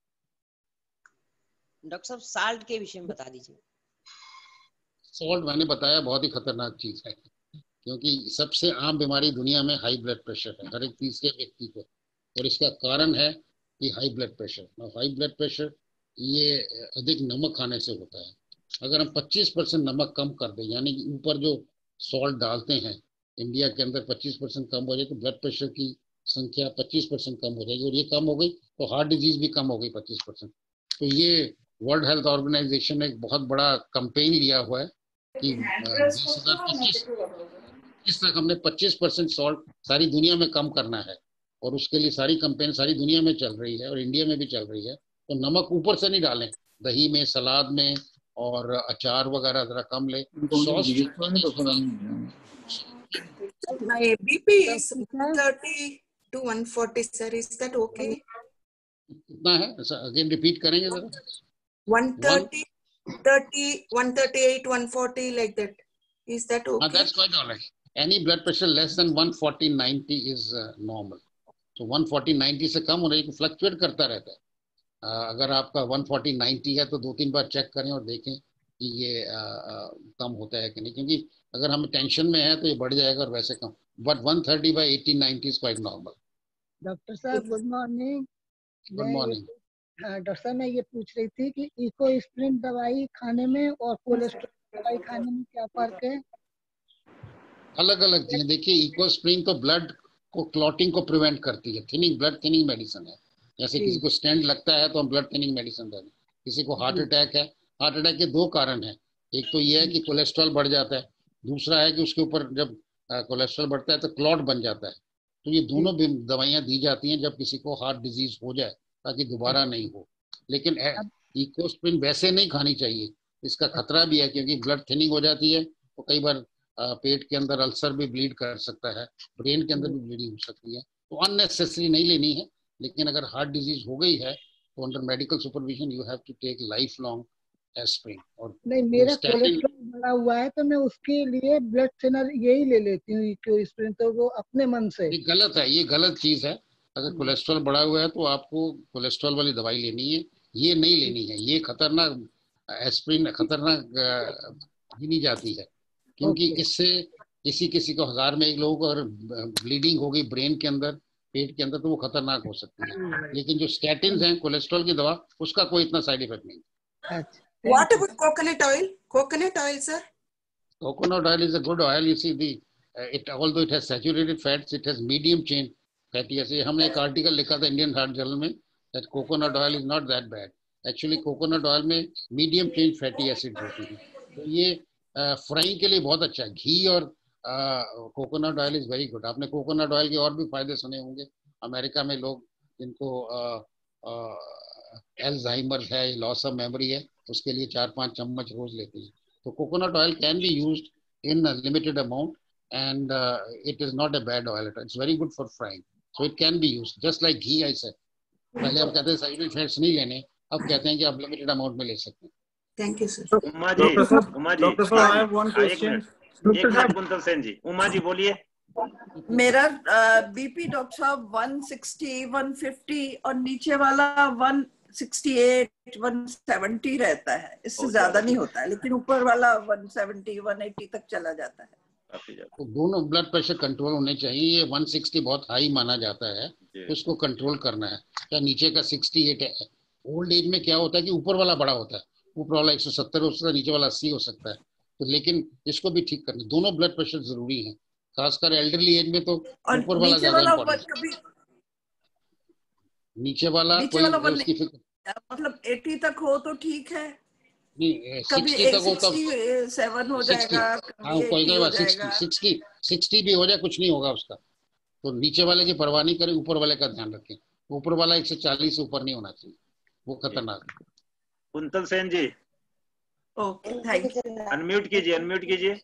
Doctor साहब साल्ट के विषय में बता दीजिए। सॉल्ट मैंने बताया बहुत ही खतरनाक चीज है, क्योंकि सबसे आम बीमारी दुनिया में हाई ब्लड प्रेशर है, हर एक तीसरे व्यक्ति को, और इसका कारण है कि high blood pressure. High blood pressure ये अधिक नमक खाने से होता है। अगर हम पच्चीस परसेंट नमक कम कर दें, यानी कि ऊपर जो सॉल्ट डालते हैं इंडिया के अंदर पच्चीस परसेंट कम हो जाए, तो ब्लड प्रेशर की संख्या पच्चीस परसेंट कम हो जाएगी, और ये कम हो गई तो हार्ट डिजीज भी कम हो गई पच्चीस परसेंट। तो ये वर्ल्ड हेल्थ ऑर्गेनाइजेशन ने एक बहुत बड़ा कैंपेन लिया हुआ है कि बीस हजार पच्चीस इस तक हमने पच्चीस परसेंट सॉल्ट सारी दुनिया में कम करना है, और उसके लिए सारी कैंपेन सारी दुनिया में चल रही है और इंडिया में भी चल रही है। तो नमक ऊपर से नहीं डालें, दही में, सलाद में और अचार वगैरह जरा कम ले। Sauce My B P is one thirty to one forty, sir. Is that okay? कितना है? अगेन रिपीट करेंगे जरा। one thirty, thirty, one thirty-eight, one forty, like that. Is that okay? Uh, that's quite all right. Any blood pressure less than one forty ninety is uh, normal. So one forty ninety से कम होने को fluctuate करता रहता है। uh, अगर आपका one forty ninety है तो दो तीन बार चेक करें और देखें कि ये uh, uh, कम होता है कि नहीं, क्योंकि अगर हम टेंशन में है तो ये बढ़ जाएगा और वैसे कम। But one thirty by eighty ninety is quite normal. Doctor साहब गुड मॉर्निंग। Good morning. हाँ डॉक्टर साहब, मैं ये पूछ रही थी कि इको स्प्रिन दवाई खाने में और कोलेस्ट्रॉल दवाई खाने में क्या फर्क है? अलग अलग चीजें। देखिए, इको स्प्रिन तो ब्लड को क्लॉटिंग को प्रिवेंट करती है, थिनिंग, ब्लड थिनिंग मेडिसिन है। जैसे किसी को स्टेंट लगता है तो हम ब्लड थिनिंग मेडिसिन दे दें। किसी को हार्ट अटैक है, हार्ट अटैक के दो कारण है, एक तो ये है कि कोलेस्ट्रॉल बढ़ जाता है, दूसरा है कि उसके ऊपर जब कोलेस्ट्रॉल बढ़ता है तो क्लॉट बन जाता है। तो ये दोनों दवाइयाँ दी जाती हैं जब किसी को हार्ट डिजीज हो जाए, ताकि दोबारा नहीं हो। लेकिन इकोस्प्रिन वैसे नहीं खानी चाहिए, इसका खतरा भी है, क्योंकि ब्लड थिनिंग हो जाती है तो कई बार पेट के अंदर अल्सर भी ब्लीड कर सकता है, ब्रेन के अंदर भी ब्लीडिंग हो सकती है। तो अननेसेसरी नहीं लेनी है। लेकिन अगर हार्ट डिजीज हो गई है तो under medical supervision you have to take lifelong aspirin. और नहीं, मेरा कोलेस्ट्रॉल बढ़ा हुआ है तो मैं उसके लिए ब्लड थिनर यही ले लेती हूँ इकोस्प्रिन, तो वो अपने मन से। ये गलत है, ये गलत चीज है। अगर कोलेस्ट्रॉल बढ़ा हुआ है तो आपको कोलेस्ट्रॉल वाली दवाई लेनी है, ये नहीं लेनी है। ये खतरनाक एस्प्रिन खतरनाक गिनी जाती है, क्योंकि इससे किसी किसी को हजार में एक लोगों को अगर ब्लीडिंग हो गई ब्रेन के अंदर, पेट के अंदर, तो वो खतरनाक हो सकती है। लेकिन जो स्टैटिन्स हैं, कोलेस्ट्रॉल की दवा, उसका कोई इतना साइड इफेक्ट नहीं। What about coconut oil? Coconut oil, sir? Coconut oil is a good oil. You see, the uh, it although it has saturated fats, it has medium chain fatty acids. हमने एक article लिखा था Indian heart journal में that coconut oil is not that bad. Actually, coconut oil में medium chain fatty acids होती है, तो ये फ्राइंग uh, के लिए बहुत अच्छा है। घी और coconut oil is very good. आपने कोकोनट ऑयल के और भी फायदे सुने होंगे। अमेरिका में लोग जिनको एल्जाइमर है, लॉस ऑफ मेमोरी है, उसके लिए चार पांच चम्मच रोज लेते हैं। तो coconut oil can be used in limited amount and it is not a bad oil, it's very good for frying, so it can be used just like ghee. I said पहले हम कहते हैं साइड फैट्स नहीं लेने, अब कहते हैं कि आप लिमिटेड अमाउंट में ले सकते हैं। Thank you sir. Uma ji, Uma ji, doctor साहब, आई हैव वन क्वेश्चन। एक मिनट कुंतल सेन जी, उमा जी बोलिए। मेरा बीपी डॉक्टर साहब one sixty, one fifty और नीचे वाला one sixty-eight, one seventy रहता है, इससे ज्यादा नहीं होता है, लेकिन ऊपर वाला one seventy, one eighty तक चला जाता है। काफी ज्यादा। तो दोनों ब्लड प्रेशर कंट्रोल होने चाहिए। ये एक सौ साठ बहुत हाई माना जाता है, तो इसको कंट्रोल करना है। क्या नीचे का अड़सठ है? ओल्ड एज में क्या होता है कि ऊपर वाला बड़ा होता है, ऊपर वाला एक सौ सत्तर हो सकता है, नीचे वाला अस्सी हो सकता है। तो लेकिन इसको भी ठीक करना, दोनों ब्लड प्रेशर जरूरी है, खासकर एल्डरली एज में तो ऊपर वाला ज्यादा इम्पोर्टेंट। नीचे वाला नीचे कोई वाला उसकी फिक्र मतलब अस्सी तक हो तो ठीक है, नहीं, कभी साठ तक हो तब सड़सठ हो जाएगा, हाँ कोई कोई बात साठ साठ साठ भी हो जाए कुछ नहीं होगा उसका। तो नीचे वाले की परवाह नहीं करें, ऊपर वाले का ध्यान रखें। ऊपर वाला एक सौ चालीस से ऊपर नहीं होना चाहिए, वो खतरनाक है। Kuntal Sen ji, okay thank you. Unmute कीजिए, अनम्यूट कीजिए,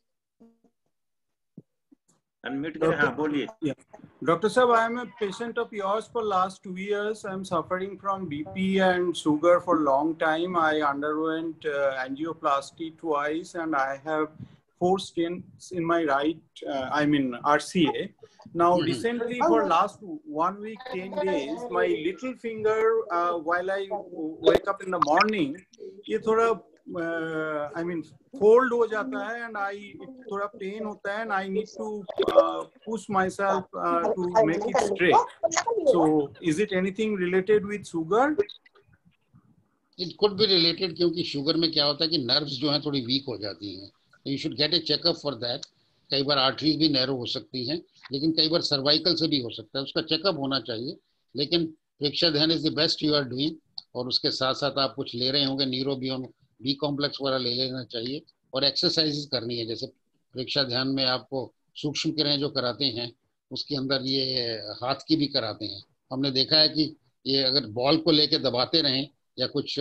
अनम्यूट करें। हाँ बोलिए। Doctor Sahab, I am a patient of yours for last two years. I am suffering from B P and sugar for long time. I underwent uh, angioplasty twice, and I have four stents in my right, uh, I mean R C A. Now mm-hmm. recently for last one week, ten days, my little finger, uh, while I wake up in the morning, ये थोड़ा uh, I mean fold हो जाता है, and I थोड़ा pain होता है, and I need to uh, push myself uh, to make it straight. So is it anything related with sugar? It could be related, क्योंकि sugar में क्या होता है कि नर्व्स जो हैं थोड़ी वीक हो जाती हैं, तो you should get a checkup for that. कई बार आर्टरीज भी नैरो हो सकती हैं, लेकिन कई बार सर्वाइकल से भी हो सकता है, उसका चेकअप होना चाहिए। लेकिन Preksha Dhyan is the best you are doing, और उसके साथ साथ आप कुछ ले रहे होंगे, न्यूरोबियम बी कॉम्प्लेक्स वगैरह ले लेना चाहिए, और एक्सरसाइजेस करनी है। जैसे प्रेक्षा ध्यान में आपको सूक्ष्म क्रियाएं जो कराते हैं, उसके अंदर ये हाथ की भी कराते हैं। हमने देखा है कि ये अगर बॉल को लेके दबाते रहें या कुछ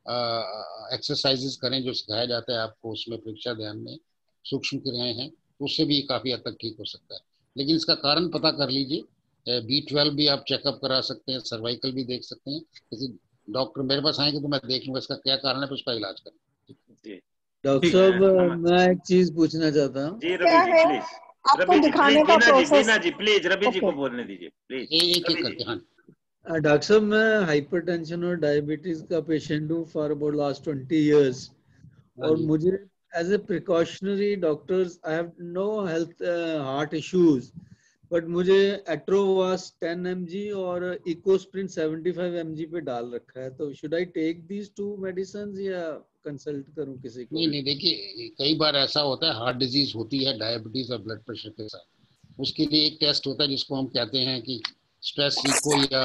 एक्सरसाइजेस करें जो सिखाया जाता है आपको, उसमें प्रेक्षा ध्यान में सूक्ष्म क्रियाएं हैं, उससे भी काफ़ी हद तक ठीक हो सकता है। लेकिन इसका कारण पता कर लीजिए। बी ट्वेल्व भी आप चेकअप करा सकते हैं, सर्वाइकल भी देख सकते हैं। किसी डॉक्टर मेरे पास आएंगे तो मैं देख लूंगा इसका क्या कारण है, फिर उसका इलाज करें। डॉक्टर साहब मैं एक चीज पूछना चाहता हूँ। जी रवि जी प्लीज, आपको दिखाने का प्रोसेस। बीना जी प्लीज, रवि जी को बोलने दीजिए प्लीज। एक एक करके। हाँ डॉक्टर साहब, मैं हाइपरटेंशन और डायबिटीज का पेशेंट हूँ for about last twenty years, और मुझे as a precautionary doctors I have no health heart issues, but मुझे एट्रोवास टेन एम जी और Ecosprin seventy five M G पे डाल रखा है। तो should I take these two medicine या कंसल्ट करूं किसी को? नहीं नहीं, देखिए कई बार ऐसा होता है, हार्ट डिजीज होती है डायबिटीज और ब्लड प्रेशर के साथ, उसके लिए एक टेस्ट होता है जिसको हम कहते हैं कि स्ट्रेस इको, या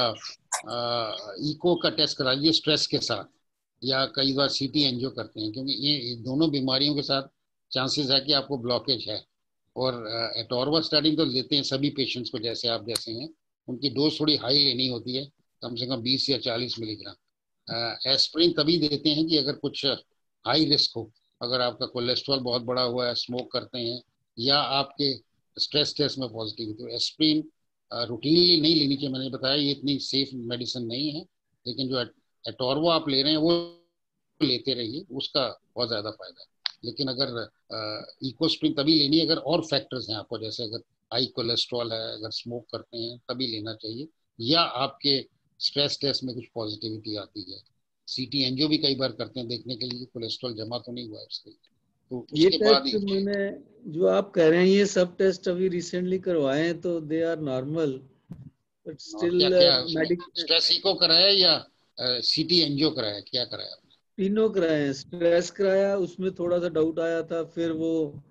आ, इको का टेस्ट करा लीजिए स्ट्रेस के साथ, या कई बार सीटी एंजियो करते हैं, क्योंकि ये दोनों बीमारियों के साथ चांसेस है कि आपको ब्लॉकेज है। और एटोरवास्टैटिन तो लेते हैं सभी पेशेंट्स को, जैसे आप जैसे हैं, उनकी डोज थोड़ी हाई लेनी होती है, कम से कम बीस या चालीस मिलीग्राम। एस्प्रिन तभी देते हैं कि अगर कुछ हाई रिस्क हो, अगर आपका कोलेस्ट्रॉल बहुत बड़ा हुआ है, स्मोक करते हैं, या आपके स्ट्रेस टेस्ट में पॉजिटिव है, तो एस्प्रिन रूटीनली नहीं लेनी चाहिए। मैंने बताया ये इतनी सेफ मेडिसिन नहीं है, लेकिन जो एटोरवा आप ले रहे हैं वो लेते रहिए, उसका बहुत ज़्यादा फायदा है। लेकिन अगर इकोस्प्रिन तभी लेनी है अगर और फैक्टर्स हैं आपको, जैसे अगर हाई कोलेस्ट्रॉल है, अगर स्मोक करते हैं तभी लेना चाहिए, या आपके स्ट्रेस टेस्ट में कुछ पॉजिटिविटी आती है। सीटी एंजियो भी कई बार करते हैं देखने के लिए कोलेस्ट्रॉल जमा तो नहीं हुआ है उसके लिए, तो ये उसके बाद टेस्ट मैंने जो आप कह रहे हैं ये सब टेस्ट अभी रिसेंटली करवाए हैं, तो they are normal, but still medical. Stress echo कराया या सीटी एंजियो कराया, क्या कराया? तीनों कराए हैं। स्ट्रेस कराया, उसमें थोड़ा सा डाउट आया था, फिर वो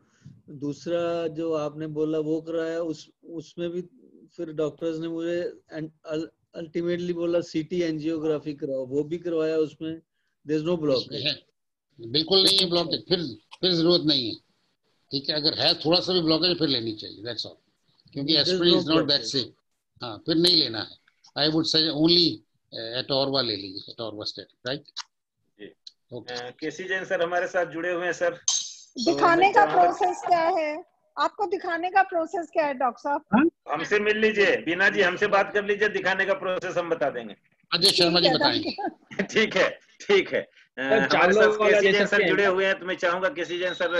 दूसरा जो आपने बोला वो कराया, उस उसमें भी फिर डॉक्टर्स ने मुझे अल्टीमेटली बोला सीटी एंजियोग्राफी कराओ, वो भी करवाया, उसमें देयर इज नो ब्लॉकेज। बिल्कुल नहीं है ब्लॉकेज, फिर फिर जरूरत नहीं है, ठीक है। अगर है थोड़ा सा भी ब्लॉकेज फिर लेनी चाहिए, दैट्स ऑल, क्योंकि aspirin is not that safe. हाँ फिर नहीं लेना है, I would say only atorva ले लीजिए, atorvastatin, right. KC Jain sir हमारे साथ जुड़े हुए हैं सर। दिखाने का प्रोसेस क्या है? आपको दिखाने का प्रोसेस क्या है डॉक्टर साहब? हमसे मिल लीजिए, बीना जी हमसे बात कर लीजिए, दिखाने का प्रोसेस हम बता देंगे। अजय शर्मा जी बताएंगे। ठीक है ठीक है। हमारे साथ केसी जैन सर जुड़े हुए हैं, तो मैं चाहूंगा केसी जैन सर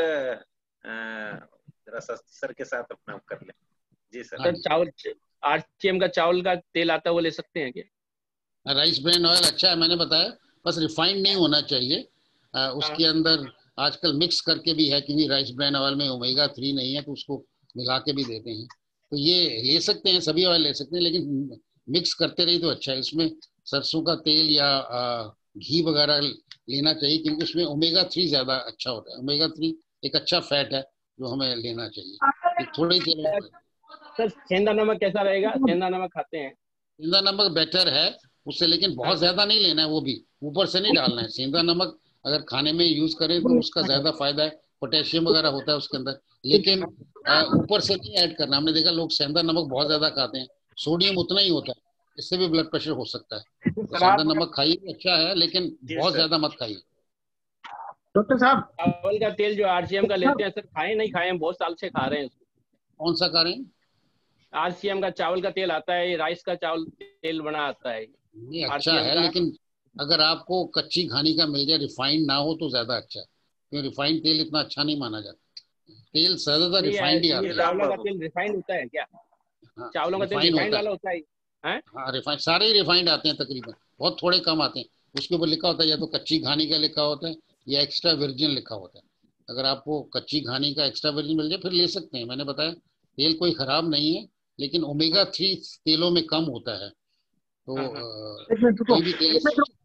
जरा सर के साथ अपना कर लें। जी सर। चावल आरसीएम का चावल का तेल आता है वो ले सकते हैं क्या? राइस ब्रेन ऑयल अच्छा है, मैंने बताया, बस रिफाइंड नहीं होना चाहिए। आ, उसके अंदर आजकल मिक्स करके भी है, क्योंकि राइस ब्रेन ऑयल में ओमेगा थ्री नहीं है, तो उसको मिला के भी देते हैं। तो ये ले सकते हैं, सभी ऑयल ले सकते हैं, लेकिन मिक्स करते रही तो अच्छा है। इसमें सरसों का तेल या आ, घी वगैरह लेना चाहिए, क्योंकि उसमें ओमेगा थ्री ज्यादा अच्छा होता है। ओमेगा थ्री एक अच्छा फैट है जो हमें लेना चाहिए। थोड़े तेल में सर सेंधा नमक कैसा रहेगा? सेंधा नमक खाते हैं? सेंधा नमक बेटर है उससे, लेकिन बहुत ज्यादा नहीं लेना है, वो भी ऊपर से नहीं डालना है। सेंधा नमक अगर खाने में यूज करें तो उसका ज्यादा फायदा है, पोटेशियम वगैरह होता है उसके अंदर, लेकिन ऊपर से नहीं ऐड करना। हमने देखा लोग सेंधा नमक बहुत ज्यादा खाते हैं, सोडियम उतना ही होता है, इससे भी ब्लड प्रेशर हो सकता है। तो सेंधा नमक खाइए, अच्छा है, लेकिन बहुत ज्यादा मत खाइए। डॉक्टर साहब, चावल का तेल जो आरसीएम का लेते हैं सर, खाए नहीं खाए, हम बहुत साल से खा रहे हैं। कौन सा खा रहे हैं? आरसीएम का चावल का तेल आता है, राइस का चावल तेल बना आता है। ये अच्छा है, लेकिन अगर आपको कच्ची घानी का मिल जाए, रिफाइंड ना हो तो ज्यादा अच्छा है, क्योंकि रिफाइंड तेल इतना अच्छा नहीं माना जाता। तेल ज्यादातर रिफाइंड ही आता है। चावलों का तेल रिफाइंड होता है क्या? हाँ, चावलों का तेल रिफाइंड वाला होता है? हैं? हाँ, रिफाइंड, सारे ही रिफाइंड आते हैं तकरीबन, बहुत थोड़े कम आते हैं। उसके ऊपर लिखा होता है या तो कच्ची घानी का लिखा होता है या एक्स्ट्रा वर्जिन लिखा होता है। अगर आपको कच्ची घानी का एक्स्ट्रा वर्जिन मिल जाए फिर ले सकते हैं। मैंने बताया तेल कोई खराब नहीं है, लेकिन ओमेगा थ्री तेलों में कम होता है। तो कोई भी तेल,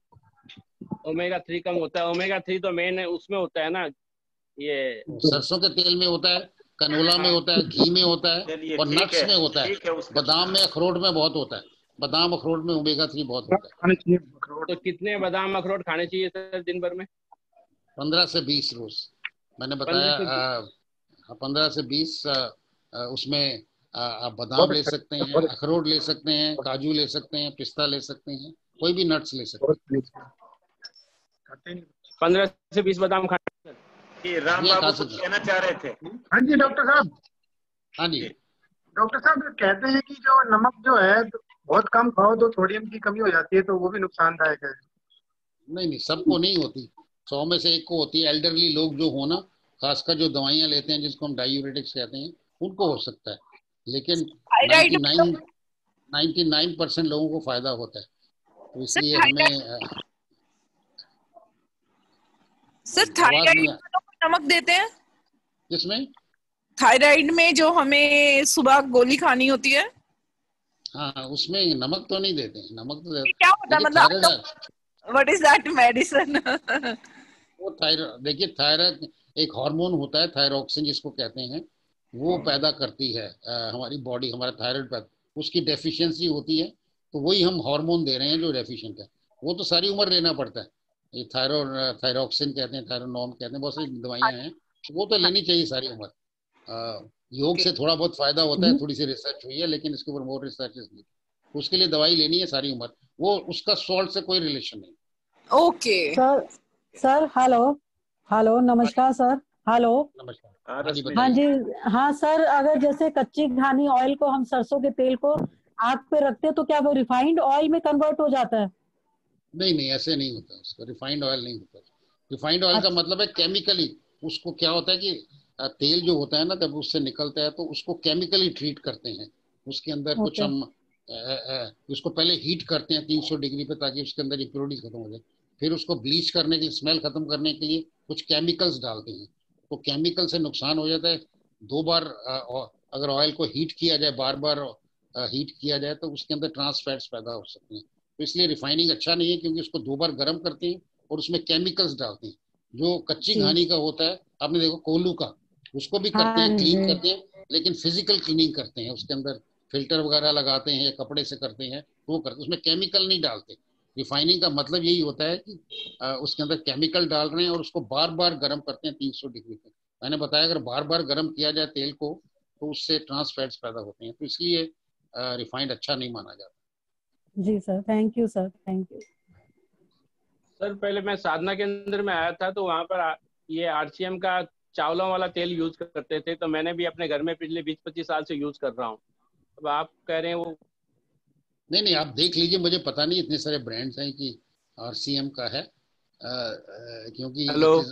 ओमेगा थ्री कम होता है। ओमेगा थ्री तो मेन है उसमें होता है ना, ये सरसों के तेल में होता है, कनोला में होता है, घी में होता है, और नट्स में होता है, बादाम में, अखरोट में बहुत होता है। बादाम अखरोट में ओमेगा थ्री बहुत होता है। तो कितने बादाम अखरोट खाने चाहिए सर दिन भर में? पंद्रह से बीस रोज। मैंने बताया पंद्रह से बीस। उसमें आप बादाम ले सकते हैं, अखरोट ले सकते हैं, काजू ले सकते हैं, पिस्ता ले सकते हैं, कोई भी नट्स ले सकते हैं। पंद्रह से बीस बादाम खाने। ये राम बाबू कुछ कहना चाह रहे थे। हाँ जी डॉक्टर साहब। हाँ जी डॉक्टर साहब, कहते हैं कि जो नमक जो है बहुत कम खाओ तो सोडियम की कमी हो जाती है, तो वो भी नुकसानदायक है। नहीं नहीं, सबको नहीं होती, सौ में से एक को होती है। एल्डरली लोग जो हो ना, खासकर जो दवाइयां लेते हैं जिसको हम डायूरेटिक्स कहते हैं, उनको हो सकता है, लेकिन निन्यानवे परसेंट लोगों को फायदा होता है। तो इसलिए हमें सर थायराइड में नमक देते हैं? किसमें? थायराइड में जो हमें सुबह गोली खानी होती है। हाँ, उसमें नमक तो नहीं देते हैं। नमक तो क्या होता है मतलब? What is that medicine? वो थायराइड, देखिए थायराइड एक हार्मोन होता है, थायरॉक्सिन जिसको कहते हैं, वो पैदा करती है आ, हमारी बॉडी, हमारा थायराइड पैदा, उसकी डेफिशिएंसी होती है, तो वही हम हार्मोन दे रहे हैं जो डेफिशिएंट है। वो तो सारी उम्र लेना पड़ता है। ये थायरो थायरॉक्सिन कहते हैं, थायरोनॉम कहते हैं, बहुत सारी दवाइयां हैं, वो तो लेनी चाहिए सारी उम्र। योग से थोड़ा बहुत फायदा होता है, थोड़ी सी रिसर्च हुई है, लेकिन इसके ऊपर मोर रिसर्च नहीं, उसके लिए दवाई लेनी है सारी उम्र। वो उसका सॉल्ट से कोई रिलेशन नहीं। Okay sir. Sir hello hello नमस्कार सर। हेलो नमस्कार। हाँ जी हाँ सर, अगर जैसे कच्ची घानी ऑयल को हम सरसों के तेल को आग पे रखते हैं तो क्या वो रिफाइंड ऑयल में कन्वर्ट हो जाता है? नहीं नहीं, ऐसे नहीं होता, उसका रिफाइंड ऑयल नहीं होता। रिफाइंड ऑयल का मतलब है केमिकली, उसको क्या होता है कि तेल जो होता है ना, जब उससे निकलता है तो उसको केमिकली ट्रीट करते हैं। उसके अंदर okay. कुछ हम आ, आ, उसको पहले हीट करते हैं तीन सौ डिग्री पे, ताकि उसके अंदर इम्प्योरिटीज खत्म हो जाए। फिर उसको ब्लीच करने के लिए, स्मेल खत्म करने के लिए कुछ केमिकल्स डालते हैं। तो केमिकल से नुकसान हो जाता है। दो बार आ, अगर ऑयल को हीट किया जाए, बार बार हीट किया जाए, तो उसके अंदर ट्रांस फैट्स पैदा हो सकते हैं। तो इसलिए रिफाइनिंग अच्छा नहीं है, क्योंकि उसको दो बार गर्म करते हैं और उसमें केमिकल्स डालते हैं। जो कच्ची घानी का होता है, आपने देखो कोल्लू का, उसको भी करते हैं, क्लीन करते हैं, लेकिन फिजिकल क्लीनिंग करते हैं, उसके अंदर फिल्टर वगैरह लगाते हैं या कपड़े से करते हैं, वो करते हैं, उसमें केमिकल नहीं डालते। रिफाइनिंग का मतलब यही होता है कि आ, उसके अंदर केमिकल डाल रहे हैं और उसको बार बार गर्म करते हैं तीन सौ डिग्री पे। मैंने बताया अगर बार बार गर्म किया जाए तेल को तो उससे ट्रांस फैट्स पैदा होते हैं, तो इसलिए रिफाइंड अच्छा नहीं माना जाता। जी sir, thank you sir, thank you sir. पहले मैं साधना के अंदर में आया था तो वहाँ पर ये आरसीएम का चावलों वाला तेल यूज करते थे, तो मैंने भी अपने घर में पिछले बीस पच्चीस साल से यूज कर रहा हूँ। अब आप कह रहे हैं वो नहीं नहीं, आप देख लीजिए, मुझे पता नहीं इतने सारे ब्रांड्स हैं कि आरसीएम का है, आ, क्योंकि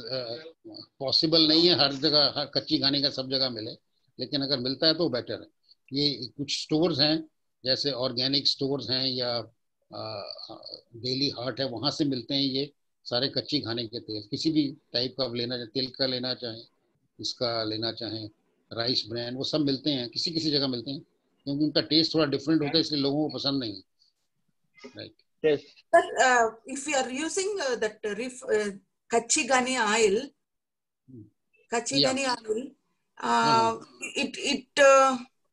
पॉसिबल नहीं है हर जगह, हर कच्ची घानी का सब जगह मिले, लेकिन अगर मिलता है तो बेटर है। ये कुछ स्टोर्स हैं, जैसे ऑर्गेनिक स्टोर्स हैं या डेली हार्ट है, वहां से मिलते हैं ये सारे कच्ची घानी के तेल। किसी भी टाइप का लेना, तेल का लेना चाहें, इसका लेना चाहें, राइस ब्रान, वो सब मिलते हैं, किसी किसी जगह मिलते हैं, क्योंकि उनका टेस्ट थोड़ा डिफरेंट होता है, इसलिए लोगों को पसंद नहीं है। Right. But uh, if you are using uh, that uh, ref, uh, kachi ghani oil, kachi Yeah. ghani oil, uh, Uh-huh. it it uh,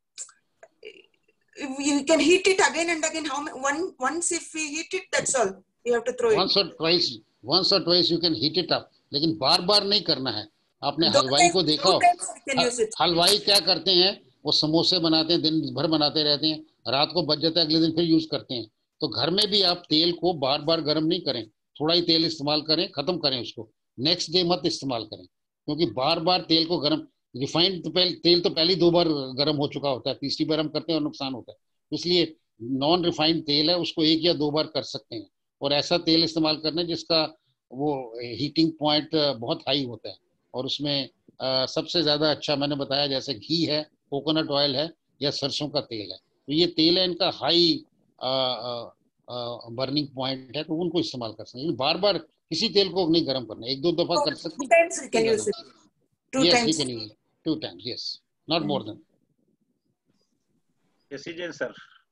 you can heat it again and again. How many, one once if we heat it, that's all. You have to throw it. Once or twice, once or twice you can heat it up, लेकिन बार बार नहीं करना है। आपने दो हलवाई को देखा हो, times we can use it. हलवाई क्या करते हैं, वो समोसे बनाते हैं, दिन भर बनाते रहते हैं, रात को बच जाता है, अगले दिन फिर यूज करते हैं। तो घर में भी आप तेल को बार बार गर्म नहीं करें, थोड़ा ही तेल इस्तेमाल करें, खत्म करें उसको, नेक्स्ट डे मत इस्तेमाल करें, क्योंकि बार बार तेल को गर्म, रिफाइंड तो पहले तेल तो पहले दो बार गर्म हो चुका होता है, तीसरी बार हम करते हैं और नुकसान होता है। इसलिए नॉन रिफाइंड तेल है, उसको एक या दो बार कर सकते हैं, और ऐसा तेल इस्तेमाल करना जिसका वो हीटिंग पॉइंट बहुत हाई होता है, और उसमें आ, सबसे ज्यादा अच्छा मैंने बताया जैसे घी है, कोकोनट ऑयल है, या सरसों का तेल है, तो ये तेल है इनका हाई बर्निंग पॉइंट है, तो उनको इस्तेमाल कर सकते हैं। बार बार किसी तेल को नहीं गर्म करना, एक दो दफा कर सकते हैं। Two times we can use it. Two yes, times. we can use it. Two times, yes, not more than. Yes, Jay sir.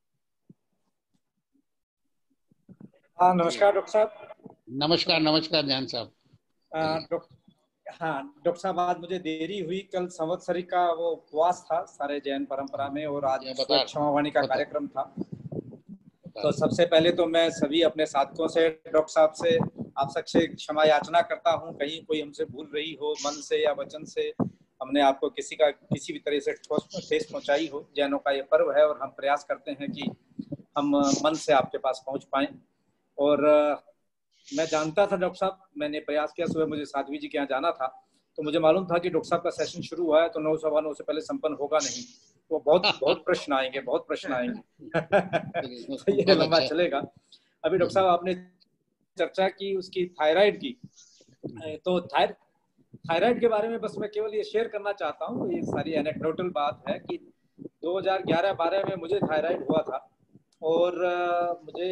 हाँ नमस्कार डॉक्टर साहब। नमस्कार नमस्कार जैन साहब। डॉक्टर हाँ डॉक्टर साहब, आज मुझे देरी हुई, कल संवत्सरी का वो उपवास था सारे जैन परंपरा में, और आज क्षमावाणी का कार्यक्रम था। तो सबसे पहले तो मैं सभी अपने साथियों से, डॉक्टर साहब से, आप सबसे क्षमा याचना करता हूँ, कहीं कोई हमसे भूल रही हो, मन से या वचन से हमने आपको किसी का किसी भी तरह से ठोस ठेस पहुंचाई हो। जैनों का ये पर्व है और हम प्रयास करते हैं कि हम मन से आपके पास पहुंच पाएं। और मैं जानता था डॉक्टर साहब, मैंने प्रयास किया, सुबह मुझे साध्वी जी के यहाँ जाना था, तो मुझे मालूम था कि डॉक्टर साहब का सेशन शुरू हुआ है तो नौ सवा नौ से पहले संपन्न होगा नहीं, तो बहुत बहुत प्रश्न आएंगे, बहुत प्रश्न आएंगे तो ये लंबा चलेगा। अभी डॉक्टर साहब आपने चर्चा की उसकी थायराइड की, तो थायर थायराइड के बारे में बस मैं केवल ये शेयर करना चाहता हूँ, ये सारी एनेक्डोटल बात है कि दो हज़ार ग्यारह बारह में मुझे थायराइड हुआ था, और मुझे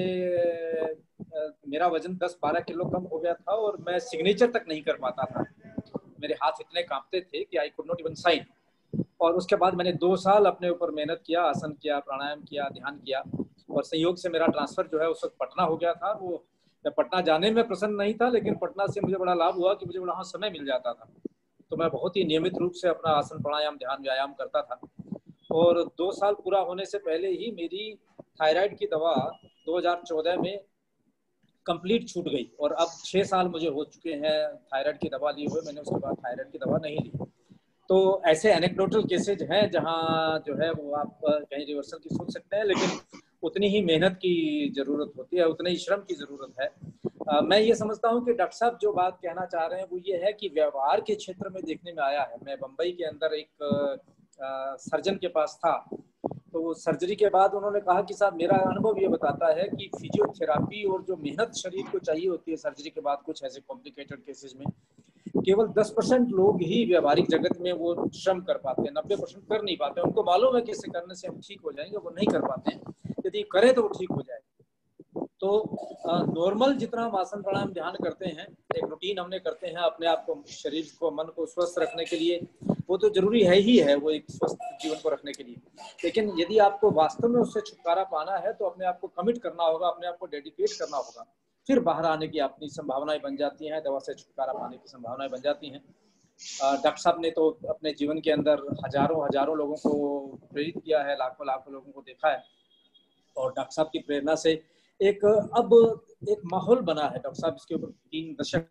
मेरा वजन दस बारह किलो कम हो गया था, और मैं सिग्नेचर तक नहीं कर पाता था, मेरे हाथ इतने कांपते थे कि I could not even sign. और उसके बाद मैंने दो साल अपने ऊपर मेहनत किया, आसन किया, प्राणायाम किया, ध्यान किया, और संयोग से मेरा ट्रांसफर जो है उस वक्त पटना हो गया था। वो मैं पटना जाने में प्रसन्न नहीं था, लेकिन पटना से मुझे बड़ा लाभ हुआ कि मुझे वहाँ समय मिल जाता था, तो मैं बहुत ही नियमित रूप से अपना आसन प्राणायाम ध्यान व्यायाम करता था। और दो साल पूरा होने से पहले ही मेरी थायराइड की दवा दो हज़ार चौदह में कंप्लीट छूट गई, और अब छः साल मुझे हो चुके हैं थायराइड की दवा लिए हुए, मैंने उसके बाद थायराइड की दवा नहीं ली। तो ऐसे एनेक्डोटल केसेज हैं जहां जो है वो आप कहीं रिवर्सल की सोच सकते हैं, लेकिन उतनी ही मेहनत की जरूरत होती है, उतने ही श्रम की जरूरत है। आ, मैं ये समझता हूँ कि डॉक्टर साहब जो बात कहना चाह रहे हैं वो ये है कि व्यवहार के क्षेत्र में देखने में आया है। मैं बम्बई के अंदर एक आ, सर्जन के पास था, तो वो सर्जरी के बाद उन्होंने कहा कि साहब मेरा अनुभव ये बताता है कि फिजियोथेरापी और जो मेहनत शरीर को चाहिए होती है सर्जरी के बाद कुछ ऐसे कॉम्प्लिकेटेड केसेज में, केवल दस परसेंट लोग ही व्यवहारिक जगत में वो श्रम कर पाते हैं, नब्बे परसेंट कर नहीं पाते। उनको मालूम है कि इसे करने से हम ठीक हो जाएंगे, वो नहीं कर पाते हैं, यदि करें तो वो ठीक हो जाएगा। तो नॉर्मल जितना हम आसन प्राणायाम ध्यान करते हैं, एक रूटीन हमने करते हैं अपने आप को, शरीर को, मन को स्वस्थ रखने के लिए, वो तो जरूरी है ही है, वो एक स्वस्थ जीवन को रखने के लिए। लेकिन यदि आपको वास्तव में उससे छुटकारा पाना है तो अपने आप को कमिट करना होगा, अपने आप को डेडिकेट करना होगा, फिर बाहर आने की अपनी संभावनाएं बन जाती हैं, दवा से छुटकारा पाने की संभावनाएं बन जाती हैं। डॉक्टर साहब ने तो अपने जीवन के अंदर हजारों हजारों लोगों को प्रेरित किया है, लाखों लाखों लोगों को देखा है, और डॉक्टर साहब की प्रेरणा से एक अब एक माहौल बना है। डॉक्टर साहब इसके ऊपर तीन दशक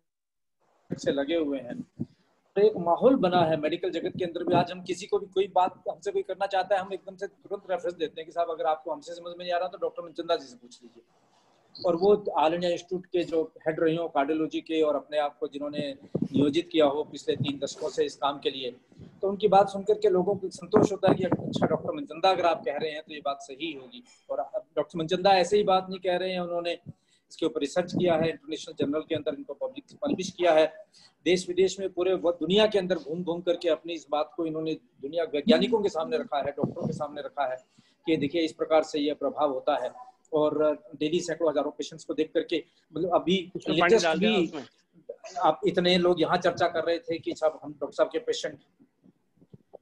से लगे हुए हैं, तो एक माहौल बना है मेडिकल जगत के अंदर भी। आज हम किसी को भी कोई बात हमसे कोई करना चाहता है, हम एकदम से तुरंत रेफरेंस देते हैं कि साहब अगर आपको हमसे समझ में नहीं आ रहा तो डॉक्टर मनचंदा जी से पूछ लीजिए। और वो ऑल इंडिया इंस्टीट्यूट के जो हेड रही हो कार्डियोलॉजी के, और अपने आप को जिन्होंने नियोजित किया हो पिछले तीन दशकों से इस काम के लिए, तो उनकी बात सुनकर के लोगों को संतोष होता है कि अच्छा डॉक्टर मनचंदा अगर आप कह रहे हैं तो ये बात सही होगी। और डॉक्टर मनचंदा ऐसे ही बात नहीं कह रहे हैं, उन्होंने इसके ऊपर रिसर्च किया है, इंटरनेशनल जर्नल के अंदर इनको पब्लिक पब्लिश किया है, देश विदेश में पूरे दुनिया के अंदर घूम घूम करके अपनी इस बात को इन्होंने दुनिया वैज्ञानिकों के सामने रखा है, डॉक्टरों के सामने रखा है कि देखिए इस प्रकार से ये प्रभाव होता है। और डेली सैकड़ों हजारों पेशेंट्स को देख करके, मतलब अभी लेटेस्ट भी आप इतने लोग यहाँ चर्चा कर रहे थे कि साहब हम डॉक्टर साहब के पेशेंट,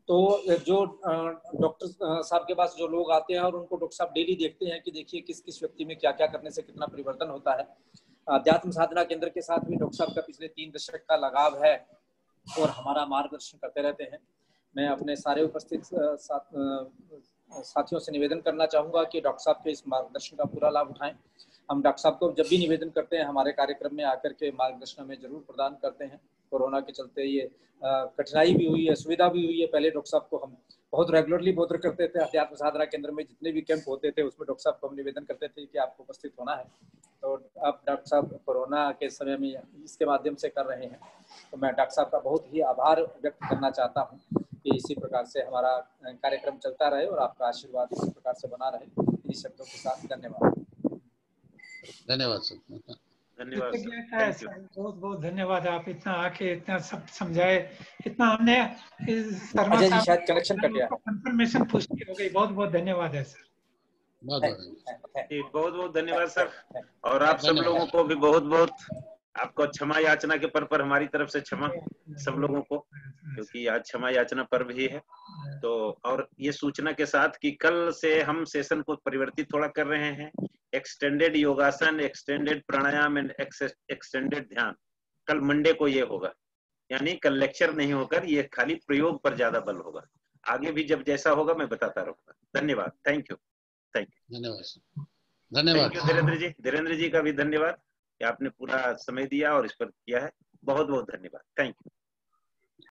तो जो डॉक्टर साहब के पास जो लोग आते हैं और उनको डॉक्टर साहब डेली देखते हैं कि देखिए किस किस व्यक्ति में क्या क्या करने से कितना परिवर्तन होता है। अध्यात्म साधना केंद्र के साथ भी डॉक्टर साहब का पिछले तीन दशक का लगाव है और हमारा मार्गदर्शन करते रहते हैं। मैं अपने सारे उपस्थित साथ, साथियों से निवेदन करना चाहूँगा कि डॉक्टर साहब के इस मार्गदर्शन का पूरा लाभ उठाएं। हम डॉक्टर साहब को जब भी निवेदन करते हैं हमारे कार्यक्रम में आकर के मार्गदर्शन हमें जरूर प्रदान करते हैं। कोरोना के चलते ये कठिनाई भी हुई है, सुविधा भी हुई है। पहले डॉक्टर साहब को हम बहुत रेगुलरली बोधर करते थे। अध्यात्म साधना केंद्र में जितने भी कैंप होते थे उसमें डॉक्टर साहब को हम निवेदन करते थे कि आपको उपस्थित होना है। तो अब डॉक्टर साहब कोरोना के समय में इसके माध्यम से कर रहे हैं, तो मैं डॉक्टर साहब का बहुत ही आभार व्यक्त करना चाहता हूँ कि इसी प्रकार से हमारा कार्यक्रम चलता रहे और आपका आशीर्वाद इसी प्रकार से बना रहे। इन्हीं शब्दों के साथ धन्यवाद। धन्यवाद सर, धन्यवाद सर, बहुत बहुत धन्यवाद। आप इतना आके इतना सब समझाए, इतना हमने शर्मा साहब शायद कनेक्शन कट गया, कंफर्मेशन पुष्टि हो गई। बहुत बहुत धन्यवाद है सर। बहुत बहुत बहुत धन्यवाद सर। और आप सब लोगों को भी बहुत बहुत आपको क्षमा याचना के पर्व पर हमारी तरफ से क्षमा सब लोगों को, क्योंकि आज क्षमा याचना पर्व ही है। तो और ये सूचना के साथ कि कल से हम सेशन को परिवर्तित थोड़ा कर रहे हैं। एक्सटेंडेड योगासन, एक्सटेंडेड प्राणायाम एंड एक्सटेंडेड ध्यान कल मंडे को ये होगा। यानी कल लेक्चर नहीं होकर ये खाली प्रयोग पर ज्यादा बल होगा। आगे भी जब जैसा होगा मैं बताता रहूंगा। धन्यवाद। Thank you. Thank you. धन्यवाद। धन्यवाद। Thank you Dhirendra ji. धीरेन्द्र जी का भी धन्यवाद कि आपने पूरा समय दिया और इस पर किया है। बहुत बहुत धन्यवाद। Thank you.